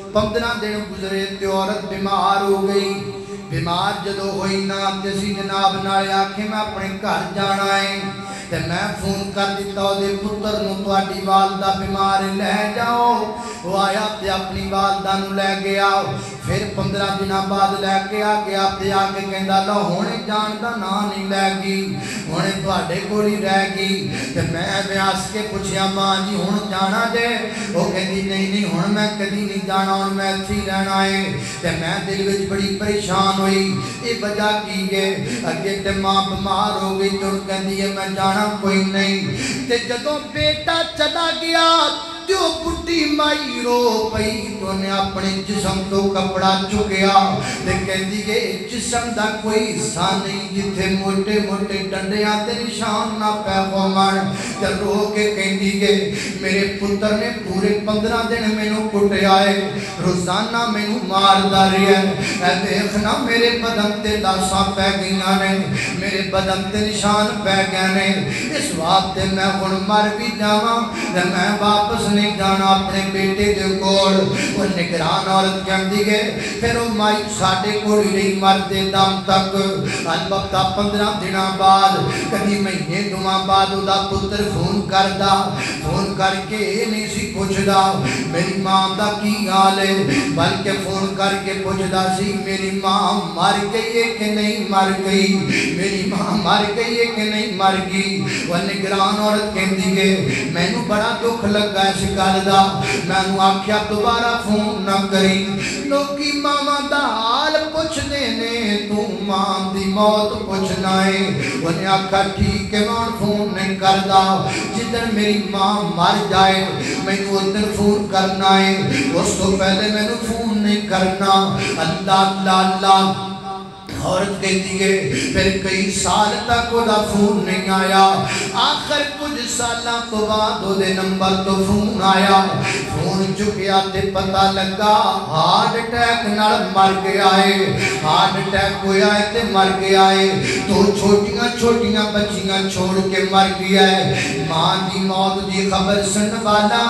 15 دن گزرے تے عورت بیمار ہو گئی. بیمار جدو ہوئی نا تے سی جناب نالے آکھے میں اپنے گھر جانا ہے تے میں فون کر دیتا دے پتر نو تواڈی والدہ بیمار لے جاؤ. وہ آیا تے اپنی والدہ نو لے گیا. پھر 15 دن بعد لے کے آ گیا تے آ کے کہندا لو ہونے جان دا نا نہیں لے گی ہونے تواڈے کول ہی رہ گئی. تے میں آس کے پوچھیا ماں جی ہن جانا جے؟ وہ کہندی نہیں نہیں ہن میں کدی نہیں جانا ہن میں ایتھے ہی رہنا ہے. تے میں دل وچ بڑی پریشان ہوئی. یہ وجہ کی ہے اگے تے ماں بیمار ہو گئی تو کہندی ہے میں جانا کوئی نہیں. تے جدوں بیٹا چلا گیا جو بڈھی مائی رو پئی تو نے اپنے جسم تو کپڑا چکیا تے کہندی ہے جسم دا کوئی حصہ نہیں جتھے موٹے موٹے ڈنڈیاں تے نشان نہ پے ہون. تے رو کے کہندی ہے میرے پتر نے پورے 15 دن مینوں کٹیا ہے روزانہ مینوں ماردا رہیا ہے. اے دیکھنا میرے بدن تے لاساں پے گئیاں نے میرے بدن تے نشان پے گئے نے. اس واسطے میں ہن مر بھی جاواں تے میں واپس نہیں جانا اپنے بیٹے دے کول. وہ نگران عورت کہندی ہے پھر وہ مائی ساڈے کول ہی نہیں مردے دم تک. البتہ 15 دناں بعد کدی مہینے دوواں بعد دا پتر فون کردا فون کر کے یہ نہیں سی پوچھدا میری ماں دا کی حال ہے بلکہ فون کر کے پوچھدا سی میری ماں مر گئی ہے کہ نہیں مر گئی میری ماں مر گئی ہے کہ نہیں مر گئی. وہ نگران عورت کہندی ہے مینوں بڑا دکھ لگا اس گل دا. میں نوں آکھیا دوبارہ فون نہ کری لوکی ماواں دا حال پوچھدے نے تو ماں دی موت پوچھنا ہے. انہیں آکھا ٹھیک ہے میں فون نہیں کردا جدن میری ماں مر جائے مینوں ادھر فون کرنا ہے اس تو پہلے مینوں فون نہیں کرنا. اللہ اللہ اللہ عورت کہتی ہے پھر کئی سال تک وہ دا فون نہیں آیا. آخر کچھ سالاں تو بعد وہ دے نمبر تو فون آیا. فون چکیا تے پتہ لگا ہارٹ اٹیک نال مر گیا ہے. ہارٹ اٹیک ہویا ہے تے مر گیا ہے. تو چھوٹیاں چھوٹیاں بچیاں چھوڑ کے مر گیا ہے. ماں دی موت دی خبر سن والا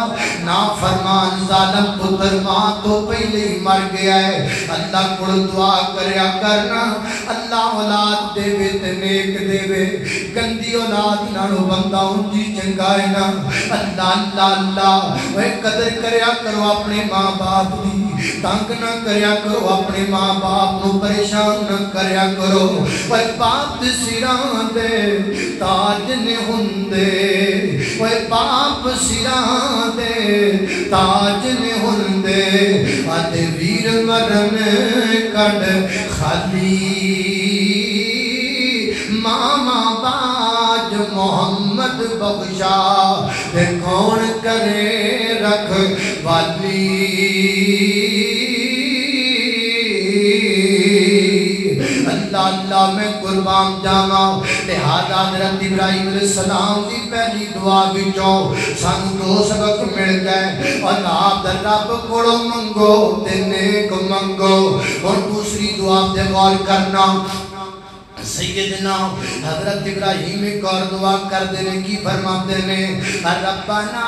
نافرمان ظالم پتر ماں تو پہلے ہی مر گیا ہے. اللہ کو دعا کریا کرنا اللہ اولاد دے وے تے نیک دے وے. گندی اولاد نالوں بندہ اونجی چنگا ہے نا. اللہ اللہ اللہ وہ قدر کریا کرو اپنے ماں باپ دی. تنگ نہ کریا کرو اپنے ماں باپ نو پریشان نہ کریا کرو. وہ باپ سراں دے تاج نے ہوندے وہ باپ سراں دے تاج نے ہوندے. آدھے ویر مرن کڈ خالی ماما باج محمد بخشا تے کون کرے رکھ والی. اللہ اللہ میں قربان جاواں. لہذا حضرت ابراہیم علیہ السلام دی پہلی دعا وچوں سانوں 2 سبق مل گئے. اولاد رب کولوں منگو تے نیک منگو. اور دوسری دعا تے غور کرنا سیدنا حضرت ابراہیم ایک اور دعا کر دینے کی فرماتے نے ربنا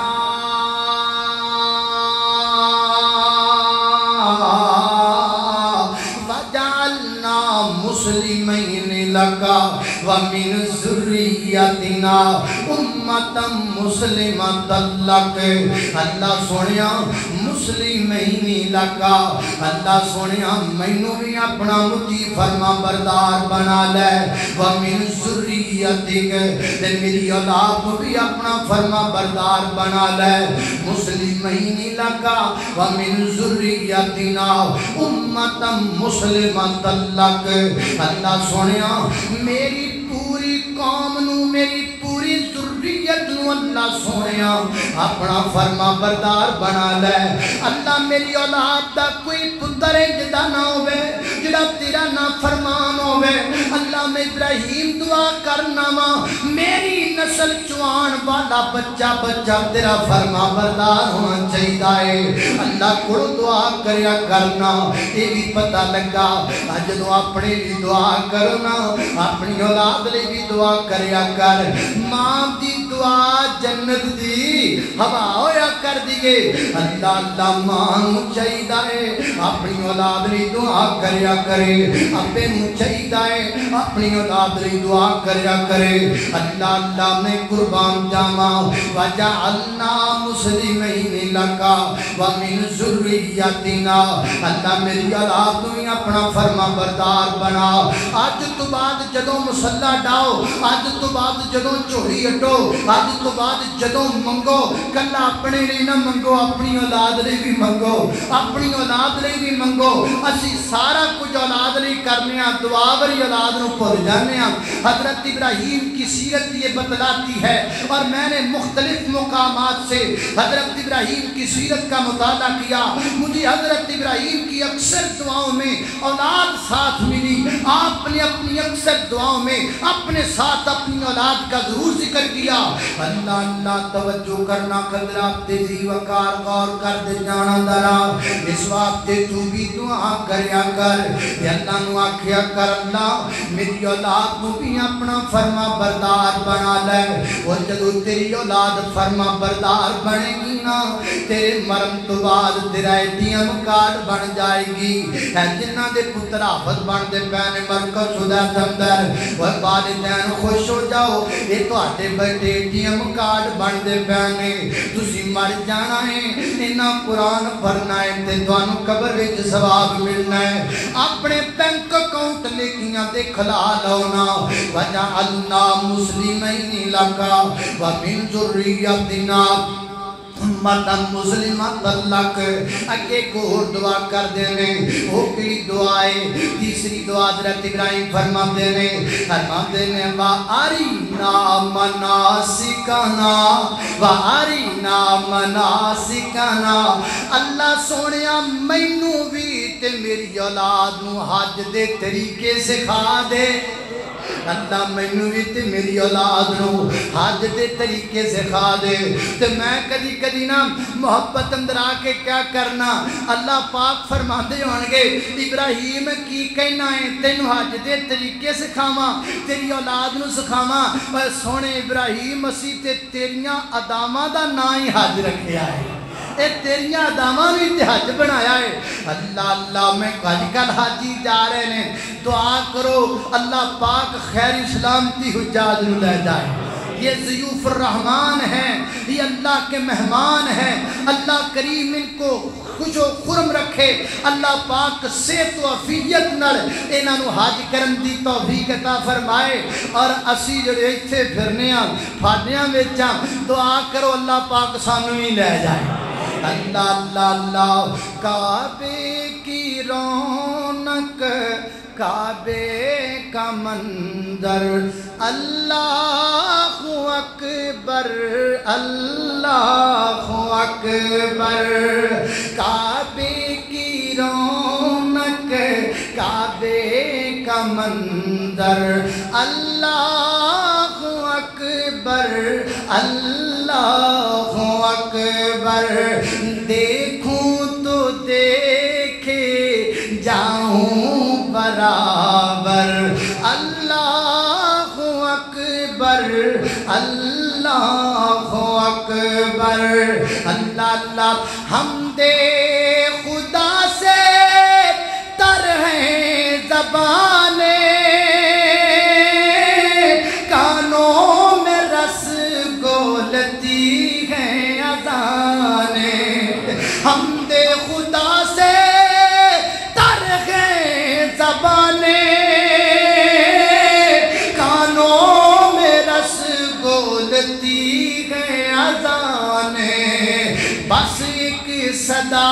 وجعلنا مسلمین لکا ومن ذریتنا امتا مسلمتا لک. اللہ سونیا مسلمین لکا اللہ سونیا مینوں بھی اپنا مطیع فرما بردار بنا لے. ومن ذریتک تے میری اولاد کو بھی اپنا فرما بردار بنا لے. مسلمین لکا ومن ذریتنا امتا مسلمتا لک. اللہ سونیا میری پوری قوم نو میری پوری ذریت نو مینوں اللہ سونیا اپنا فرما بردار بنا لے اللہ میری اولاد دا کوئی پتر جدا نہ ہوئے جڑا تیرا نا فرمان ہوئے اللہ میں ابراہیم دعا کرنا وا میری نسل جوان والا بچہ بچہ تیرا فرما بردار ہونا چاہیے اللہ کو دعا کریا کرنا یہ بھی پتہ لگا جدو اپنے بھی دعا کرنا اپنی اولاد لئے بھی دعا کریا کر ماں دی دعا جنت دی ہوا ہویا کر دیئے اللہ اللہ ماں چاہیے اپنی اولاد لئے دعا کریا کرے ابے چاہیے اپنی اولاد لئے دعا کریا کرے اللہ اللہ میں قربان جاما وجعلنا مسلمین لکا ومن ذریتنا اللہ میری اولاد تمہیں اپنا فرما بردار بنا آج تو بعد جدوں مسلح ڈاؤ آج تو بعد جدوں چوری اٹھو آج تو بعد جدوں منگو کلا اپنے لئے نہ منگو اپنی اولاد لئے بھی منگو اپنی اولاد لئے بھی منگو اسی سارا کچھ اولاد لئے کرنے ہیں دعا وری اولاد نو پڑھ جانے ہیں حضرت ابراہیم کی سیرت یہ بتلاتی ہے اور میں نے مختلف مقامات سے حضرت ابراہیم کی سیرت کا مطالعہ کیا مجھے حضرت ابراہیم کی اکثر دعاؤں میں اولاد ساتھ ملی آپ نے اپنی اکثر دعاؤں میں اپنے ساتھ اپنی اولاد کا ضرور ذکر کیا اللہ اللہ توجہ کرنا قدرات تیزی وقار غور کر دے جانا درا اس واسطے تو بھی دعا کریا کر یا اللہ نو آکھیا کر اللہ میری اولاد کو بھی اپنا فرما بردار بنا لے اور جدو تیری اولاد فرما بردار بنے گی نا تیرے مرم تو بعد تیرا ATM کارڈ بن جائے گی جنہ دے پتر آفت بن دے پہنے مرکز خدا دمدر وہ والدین خوش ہو جاؤ یہ تو آٹے بیٹے ATM کارڈ بن دے پہنے تسی مر جانا ہے انہا قرآن پڑھنا ہے تے دوانو قبر وچ ثواب ملنا ہے اپنے بینک اکاؤنٹ لکھیاں دے کھلا لونا وجعلنا مسلمین لکا ومن ذریتنا امتا مسلمت اللہ اگے کو اور دعا کر دینے وہ کلی دعائے تیسری دعا حضرت ابراہیم فرما دینے وَأَرِنَا مَنَاسِكَنَا وَأَرِنَا مَنَاسِكَنَا اللہ سونیا مینوں بھی تے میری اولاد نو حج دے طریقے سکھا دے اللہ مینوں بھی تے میری اولاد نو حج دے طریقے سکھا دے تے میں کدی کدی نا محبت اندر آ کے کیا کرنا اللہ پاک فرماندے ہونگے ابراہیم کی کہنا ہے تینوں حج دے طریقے سکھاواں تیری اولاد نو سکھاواں پر سونے ابراہیم اسی تے تیریاں ادامہ دا نا ہی حج رکھیا ہے اے تیریاں ادامہ نے حج بنایا ہے اللہ اللہ میں آج کل حاجی جا رہے ہیں دعا کرو اللہ پاک خیر اسلامتی حجاج نو لے جائے یہ ضیوف الرحمن ہیں یہ اللہ کے مہمان ہیں اللہ کریم ان کو خوش و خرم رکھے اللہ پاک صحت و عافیت نال انہاں نو حج کرن دی توفیق عطا فرمائے اور اسی جڑے ایتھے پھرنے ہاں پھاڈیاں وچ دعا کرو اللہ پاک سانوں ہی لے جائے اللہ اللہ اللہ کعبے کی رونق کعبے کا منظر اللہ اکبر اللہ اکبر کعبے کی رونق کعبے کا منظر اللہ اکبر اللہ اکبر دیکھوں تو دیکھے جاؤں برابر اللہ اکبر اللہ اکبر اللہ اللہ حمد خدا سے تر ہیں زبانیں کانوں میں رس گولتی ہیں اذانیں حمد خدا سے تر ہیں زبانیں کانوں میں رس گولتی ہیں اذانیں بس ایک صدا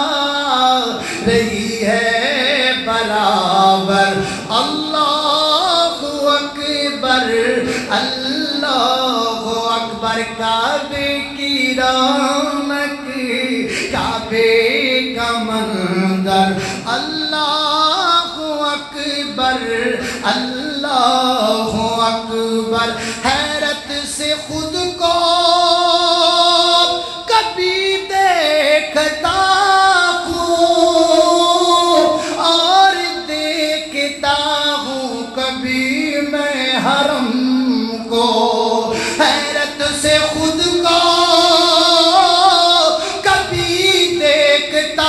رہی ہے برابر اللہ اکبر اللہ اکبر اکبر کعبے کی رونق کعبے کا منظر اللہ اکبر اللہ اکبر حیرت سے خود کو کبھی دیکھتا ہوں اور دیکھتا ہوں کبھی میں حرم کو حیرت سے خود کو کبھی دیکھتا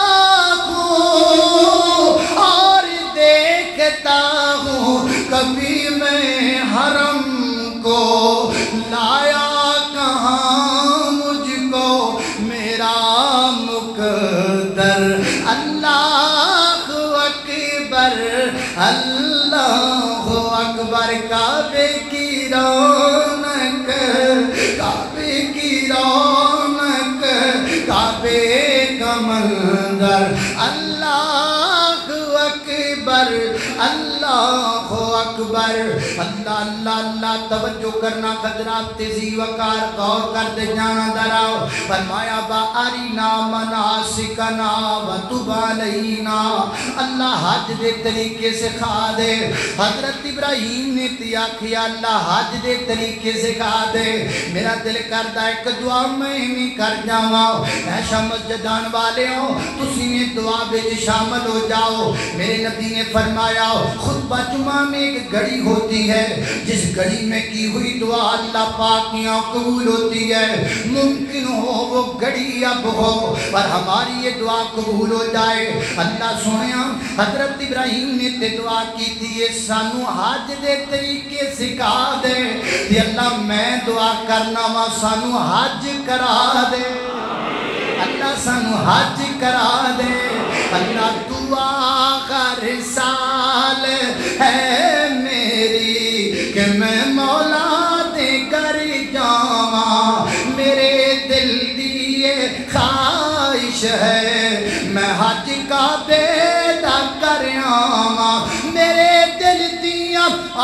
ہوں اور دیکھتا ہوں کبھی میں حرم کو لایا کہاں مجھ کو میرا مقدر اللہ اکبر اللہ اکبر کعبے کی رونق کعبے کی رونق کعبے کا منظر اللہ اکبر اللہ اکبر اللہ اللہ اللہ توجہ کرنا حضرات تیزی وقار غور کرتے جانا دراؤ فرمایا با ارینا مناسکنا وتب علینا اللہ حج دے طریقے سے کھا دے حضرت ابراہیم نے تیا کیا اللہ حج دے طریقے سے کھا دے میرا دل کرتا ہے کہ دعا میں ہی کر جاؤں ایشا مسجدان والے ہو تسی نے دعا بچ شامل ہو جاؤ میرے نبی نے فرمایا خطبہ جمعہ میں ایک گھڑی ہوتی ہے جس گھڑی میں کی ہوئی دعا اللہ پاک یہاں قبول ہوتی ہے ممکن ہو وہ گھڑی اب ہو پر ہماری یہ دعا قبول ہو جائے اللہ سنیا حضرت ابراہیم نے تے دعا کی تھی یہ سانو حج دے طریقے سکھا دے کہ اللہ میں دعا کرنا وا سانو حج کرا دے اللہ سانو حج کرا دے اللہ دعا ہر سال ہے میری کہ میں مولا دے کر جاواں میرے دل دی یہ خواہش ہے میں حج کا بیدا کر آواں میرے دل دیاں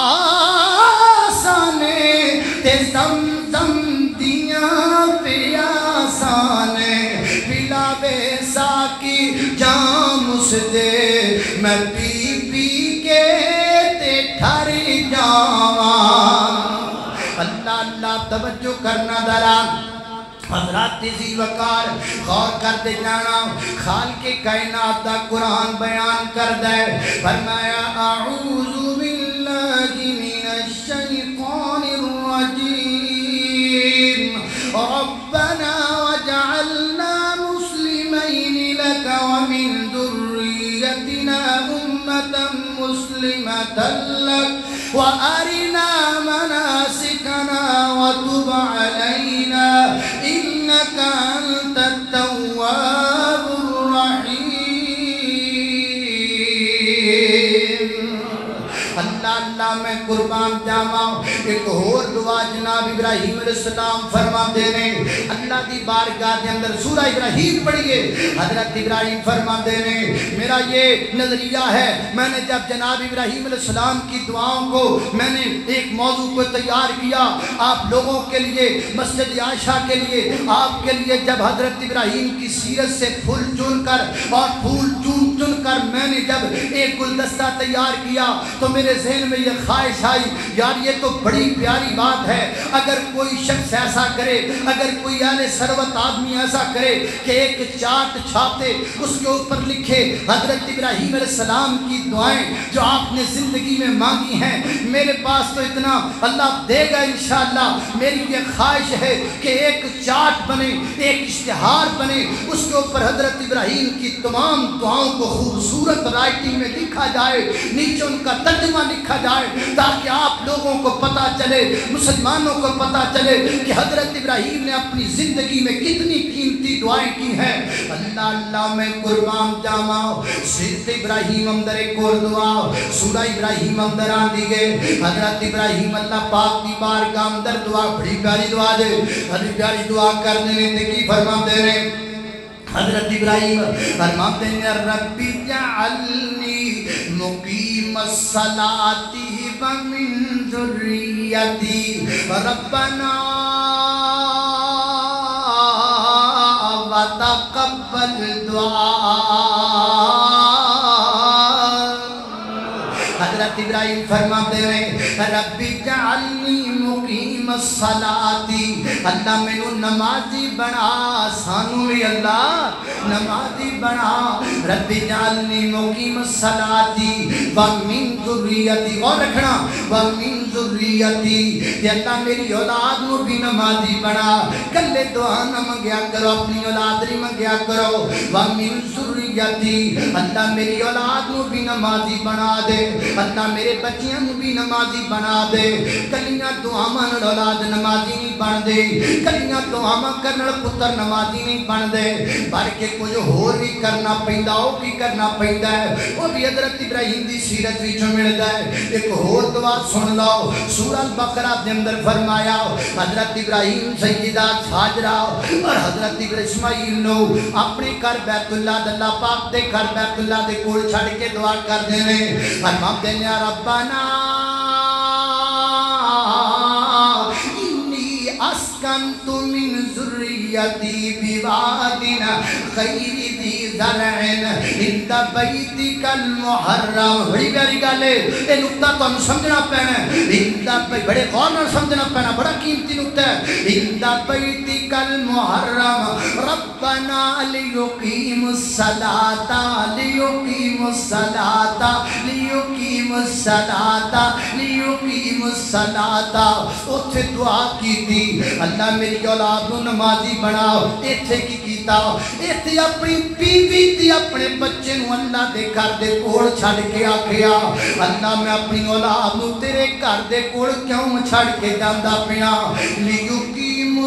آسانے تے زمزم دیاں پیاسانے پلاوے ساکی جام اس دے میں پی پی کے تے ٹھر جاواں اللہ اللہ توجہ کرنا ذرا حضرات تیزی وقار غور کرتے جانا خالق کائنات دا قرآن بیان کر دے فرمایا اعوذ باللہ من الشیطان الرجیم ربنا وجعلنا مسلمین لك ومن ذریتنا امة مسلمة لك وارنا مناسکنا وتب علینا إنك أنت التواب الرحيم اللہ اللہ میں قربان جاواں ایک اور دعا جناب ابراہیم علیہ السلام فرما دینے اللہ دی بارگاہ دے اندر سورہ ابراہیم پڑھئے حضرت ابراہیم فرما دینے میرا یہ نظریہ ہے میں نے جب جناب ابراہیم علیہ السلام کی دعاؤں کو میں نے ایک موضوع کو تیار کیا آپ لوگوں کے لیے مسجد عائشہ کے لیے آپ کے لیے جب حضرت ابراہیم کی سیرت سے پھول چن کر اور پھول چن کر میں نے جب ایک گلدستہ تیار کیا تو میرے ذہن میں یہ خواہش آئی یار یہ تو بڑی پیاری بات ہے اگر کوئی شخص ایسا کرے اگر کوئی اہل ثروت آدمی ایسا کرے کہ ایک چارٹ چھاپے اس کے اوپر لکھے حضرت ابراہیم علیہ السلام کی دعائیں جو آپ نے زندگی میں مانگی ہیں میرے پاس تو اتنا اللہ دے گا انشاءاللہ میری یہ خواہش ہے کہ ایک چارٹ بنے ایک اشتہار بنے اس کے اوپر حضرت ابراہیم کی تمام دعاؤں کو خوبصورت رائٹنگ میں لکھا جائے نیچے ان کا ترجمہ لکھا جائے تاکہ آپ لوگوں کو پتہ چلے مسلمانوں کو پتہ چلے کہ حضرت ابراہیم نے اپنی زندگی میں کتنی قیمتی دعائیں کی ہیں اللہ اللہ میں قربان جاواں سیرت ابراہیم اندر ایک اور دعا سورہ ابراہیم اندر آن دی گئے حضرت ابراہیم اللہ پاک کی بارگاہ اندر دعا بڑی پیاری دعا دے بڑی پیاری دعا کر دینے تے کی فرما دے رہے حضرت ابراہیم فرماتے ہیں ربی جعلنی مقیم الصلاة ومن ذریتی ربنا تقبل دعا. حضرت ابراہیم فرماتے ہیں ربی جعلنی مقیم الصلاتی، اللہ مینوں نمازی بنا، سانو بھی اللہ نمازی بنا. ربی جعلنی مقیم الصلاتی ومن ذریتی، اور رکھنا ومن ذریتی، کہ اللہ میری اولاد نو بھی نمازی بنا. کلے دعا نہ منگیا کرو، اپنی اولاد نہیں منگیا کرو. ومن ذریتی، اللہ میری اولاد نو بھی نمازی بنا دے، اللہ میرے بچیاں نو بھی نمازی بنا دے. کلیاں دعاواں نال اولاد نمازی نہیں بن دے، کلیاں دعاواں کرن نال پتر نمازی نہیں بن دے، بلکہ کچھ ہور بھی کرنا پیندا. او کی کرنا پیندا ہے؟ او بھی حضرت ابراہیم دی سیرت وچوں ملدا ہے. ایک ہور دعا سن لو، سورہ البقرہ دے اندر فرمایا حضرت ابراہیم سیدہ ہاجرہ اور حضرت اسماعیل نو اپنے گھر بیت اللہ اللہ پاک دے گھر بیت اللہ دے کول چھڑ کے دعا کردے نے. فرماتے ہیں ربنا انی اسکنت من ذریتی بواد غیر ذی زرع عند بیتک المحرم. بڑی پیاری گل ہے، یہ نقطہ تمہیں سمجھنا پینا، بڑے غور نال سمجھنا پینا، بڑا قیمتی نقطہ ہے. عند بیتک المحرم ربنا لیقیم الصلاة لیقیم الصلاة لیقیم الصلاة لیقیم الصلاة. اتھے دعا کی تھی اللہ میری اولاد نو نمازی بناؤ. ایتھے کی کیتا؟ ایتھے اپنی بیوی تے اپنے بچے نو اللہ دے گھر دے کول چھڑ کے آکھیا اللہ میں اپنی اولاد نو تیرے گھر دے کول کیوں چھڑ کے جاندا پیا؟ لیقیم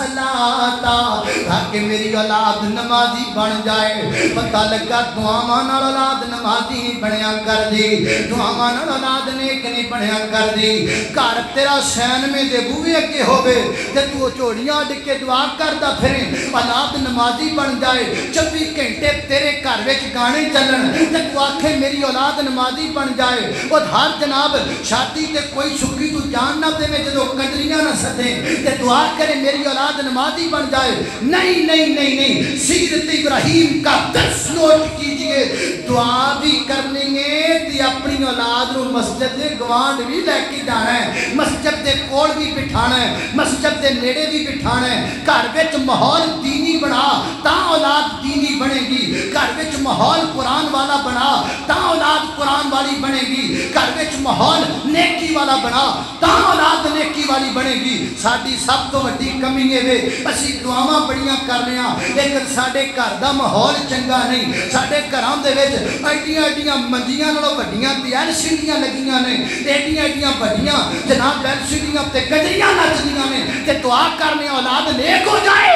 الصلاة، تاکہ میری اولاد نمازی بن جائے. پتہ لگا دعاواں نال اولاد نمازی نہیں بنیا کر دی، دعاواں نال اولاد نیک نہیں بنیا کر دی. گھر تیرا سینمے دے بوئے اگے ہووے تے تو چوڑیاں اڈ کے دعا کردا پھرے، اولاد نمازی بن جائے. 24 گھنٹے تیرے گھر وچ گانے چلن تے تو آکھے میری اولاد نمازی بن جائے. او ہر جناب شادی تے کوئی سکھی تو جان نہ دے جدوں کنجریاں نہ سدے تے دعا کرے میری اولاد نمازی بن جائے. نہیں نہیں نہیں نہیں، سیرت ابراہیم کا درس نوٹ کیجئے. دعا بھی کرنی ہے تے اپنی اولاد نو مسجد دے گوانڈ بھی لے کے جانا ہے، مسجد دے کول بھی بٹھانا ہے، مسجد دے نیڑے بھی بٹھانا ہے. گھر وچ ماحول دینی بنا تا اولاد دینی بنے گی. گھر وچ ماحول قرآن والا بنا تا اولاد قرآن والی بنے گی. گھر وچ ماحول نیکی والا بنا تا اولاد نیکی والی بنے گی. ساڈی سب تو وڈی کمی ہے وے اسی دعاواں بڑیاں کر رہے ہیں لیکن ساڈے گھر دا ماحول چنگا نہیں. ساڈے گھراں دے وچ ایڈیاں ایڈیاں منجیاں نالوں وڈیاں تے ایل سی ڈیاں لگیاں نے، ایڈیاں ایڈیاں وڈیاں جناب ایل سی ڈیاں تے گجریاں نچدیاں نے تے دعا کرنے اولاد نیک ہو جائے.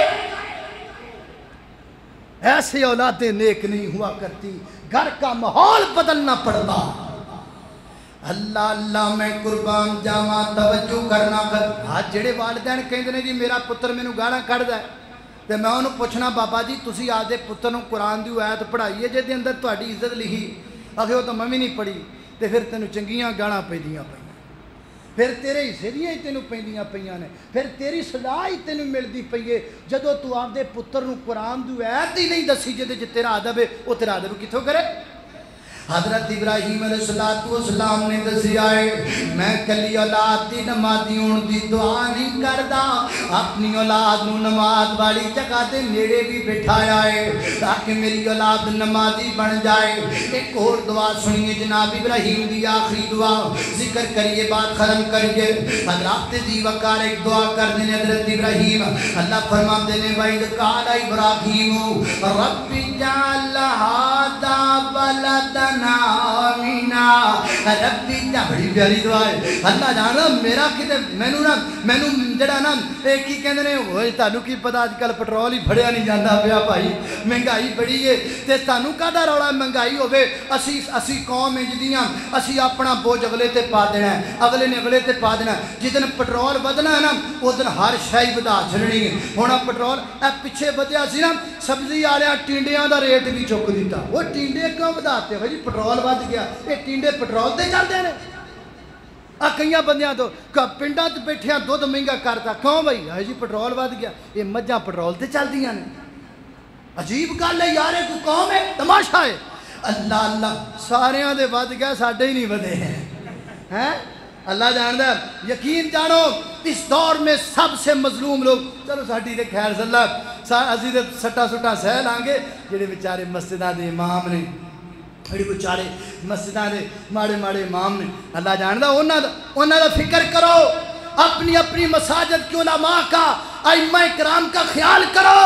ایسے اولادیں نیک نہیں ہوا کرتی، گھر کا ماحول بدلنا پڑتا. اللہ اللہ میں قربان جاواں توجہ کرنا کر. آج جڑے والدین کہندے نے جی میرا پتر مینوں گالاں کڈدا ہے تے میں انہوں پوچھنا بابا جی تسی آدھے پتر نوں قرآن دی آیت پڑھائیے جے دے اندر تہاڈی عزت لکھی، آکھے وہ تو میں بھی نہیں پڑھی تے پھر تینوں چنگیاں گالاں پیندیاں پئیاں، پھر تیرے حصے دیاں ہی تینوں پیندیاں پئیاں نے، پھر تیری سزا ہی تینوں ملدی پئی ہے جدوں تو آدھے پتر نوں قرآن دی آیت ہی نہیں دسی جے تے تیرا ادب ہے وہ تیرا ادب کتھوں کرے؟ حضرت ابراہیم علیہ السلام نے دسیا ہے میں کلی اولاد دی نمازی ہون دی دعا نہیں کردا، اپنی اولاد نو نماز والی جگہ دے نیڑے بھی بٹھایا ہے تاکہ میری اولاد نمازی بن جائے. ایک اور دعا سنیے جناب ابراہیم دی آخری دعا ذکر کریے بات ختم کریے. حضرات دی وقار ایک دعا کر دینے حضرت ابراہیم اللہ فرماتے ہیں وَإِذْ قَالَ إِبْرَاهِيمُ رَبِّ اجْعَلْ هَٰذَا بَلَدًا آمِنًا. ربی دا بڑی پیاری دعا ہے. اللہ جانا میرا کتے مینوں جڑا نا کی کہندے نے اوئے تانوں کی پتہ اج کل پٹرول ہی بھڑیا نہیں جاندا پیا بھائی، مہنگائی بڑی ہے تے تانوں کادا رولا مہنگائی ہوے اسی قوم جدیاں اسی اپنا بوجھ اگلے تے پا دینا ہے، اگلے نے اگلے تے پا دینا. جدن پٹرول ودنا ہے نا اودن ہر شے ودا چھڑنی ہے. ہن پٹرول اے پیچھے ودیا سی نا سبزی والے ٹینڈیاں دا ریٹ بھی چک دیتا. وہ ٹینڈے کیوں وداتے بھائی پٹرول ود گیا، یہ ٹینڈے پٹرول تے چلتے ہیں. کئی بندیاں تو پنڈا چ بیٹھے دودھ مہنگا کرتا کیوں بھائی ہے جی پٹرول ود گیا، یہ مجھاں پٹرول تے چلدیاں نے. عجیب گل ہے یار، کوئی قوم ہے تماشا ہے. اللہ اللہ ساریاں دے ود گئے ساڈے ہی نہیں ودے ہیں. اللہ جاندا ہے. یقین جانو اس دور میں سب سے مظلوم لوگ، چلو ساڈی تے خیر صلاح اسی تے سٹا سٹا سہ لان گے، جڑے بیچارے مسجداں دے امام نے، جڑے بیچارے مسجداں دے ماڑے ماڑے امام نے، اللہ جاندا انہاں دا فکر کرو. اپنی اپنی مساجد کے علماء کا، ائمہ کرام کا خیال کرو.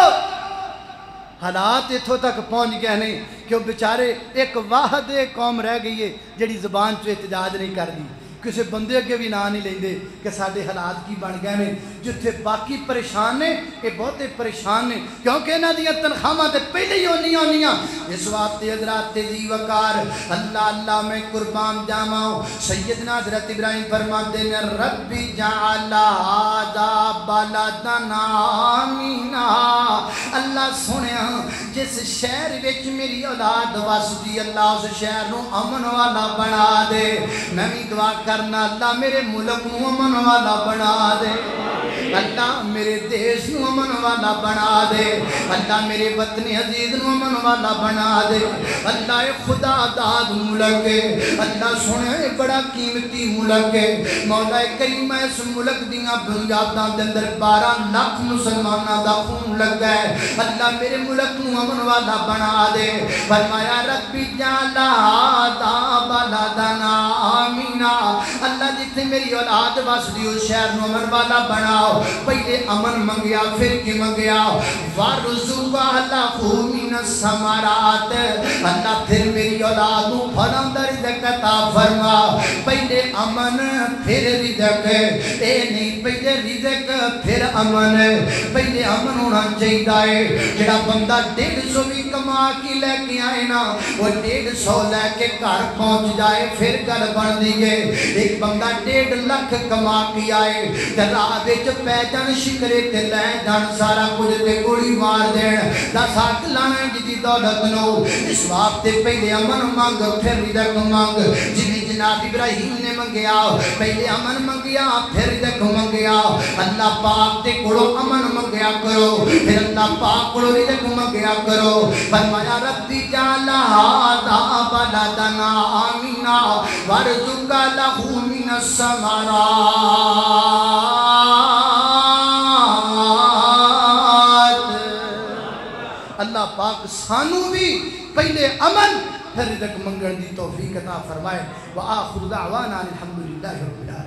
حالات اتھوں تک پہنچ گئے نہیں کہ وہ بیچارے ایک واحد قوم رہ گئی ہے جڑی زبان چ احتجاج نہیں کر دی، کسی بندے اگے بھی نام نہیں لیندے کہ ساڈے حالات کی بن گئے ہیں. جتھے باقی پریشان نے یہ بہتے پریشان نے کیونکہ انہاں دیاں تنخواہاں تے پہلے ہی ہونیاں. اس واسطے حضرات ذی وقار اللہ اللہ میں قربان جاواں. سیدنا حضرت ابراہیم فرماتے ہیں ربی جعل ھذا بلدن آمنا. اللہ سنیا جس شہر وچ میری اولاد وسدی اللہ اس شہر نو امن والا بنا دے. میں بھی دعا کرنا اللہ میرے ملک نو امن والا بنا دے. اللہ میرے دیش نو امن والا بنا دے. اللہ میرے وطن عزیز نو امن والا بنا دے. اللہ خدا داد ملک ہے. اللہ سنے بڑا قیمتی ملک ہے. مولا کریم اس ملک دیاں بنیاداں دے اندر 12 لاکھ مسلماناں دا خون لگا ہے. اللہ میرے ملک نو امن والا بنا دے. فرمایا ربی جعل ھذا بلدن آمنا. اللہ جتنے میری اولاد وسدی اس شہر نو امن والا بناؤ. پہلے امن منگیا پھر کی منگیا وَارْزُقْ أَهْلَهُ مِنَ الثَّمَرَاتِ. اللہ پھر میری اولاد نو پھلاں دا رزق عطا فرما. پہلے امن پھر رزق، اے نہیں پہلے رزق پھر امن. پہلے امن ہونا چاہیے. جڑا بندہ 150 بھی کما کے لے کے آئے نا وہ 150 لے کے گھر پہنچ جائے پھر گل بن دی ہے. ایک بندہ 1.5 لاکھ کما کے آئے تے راہ وچ پے جان شکرے تے لے جان سارا کچھ تے گولی مار دین 10 ہاتھ لانا جدی دولت نو. اس واسطے پہلے امن مانگ پھر رزق مانگ. جی جناب ابراہیم نے منگیا پہلے امن منگیا پھر رزق منگیا. اللہ پاک تے کولو امن منگیا کرو پھر اللہ پاک کولو رزق منگیا کرو. فرمایا ربی جعل ھذا بلدن آمنا وارزق له من الثمرات. اللہ پاک سانو بھی پہلے امن پھر رزق منگن دی توفیق عطا فرمائے. وآخر دعوانا الحمدللہ رب العالمین.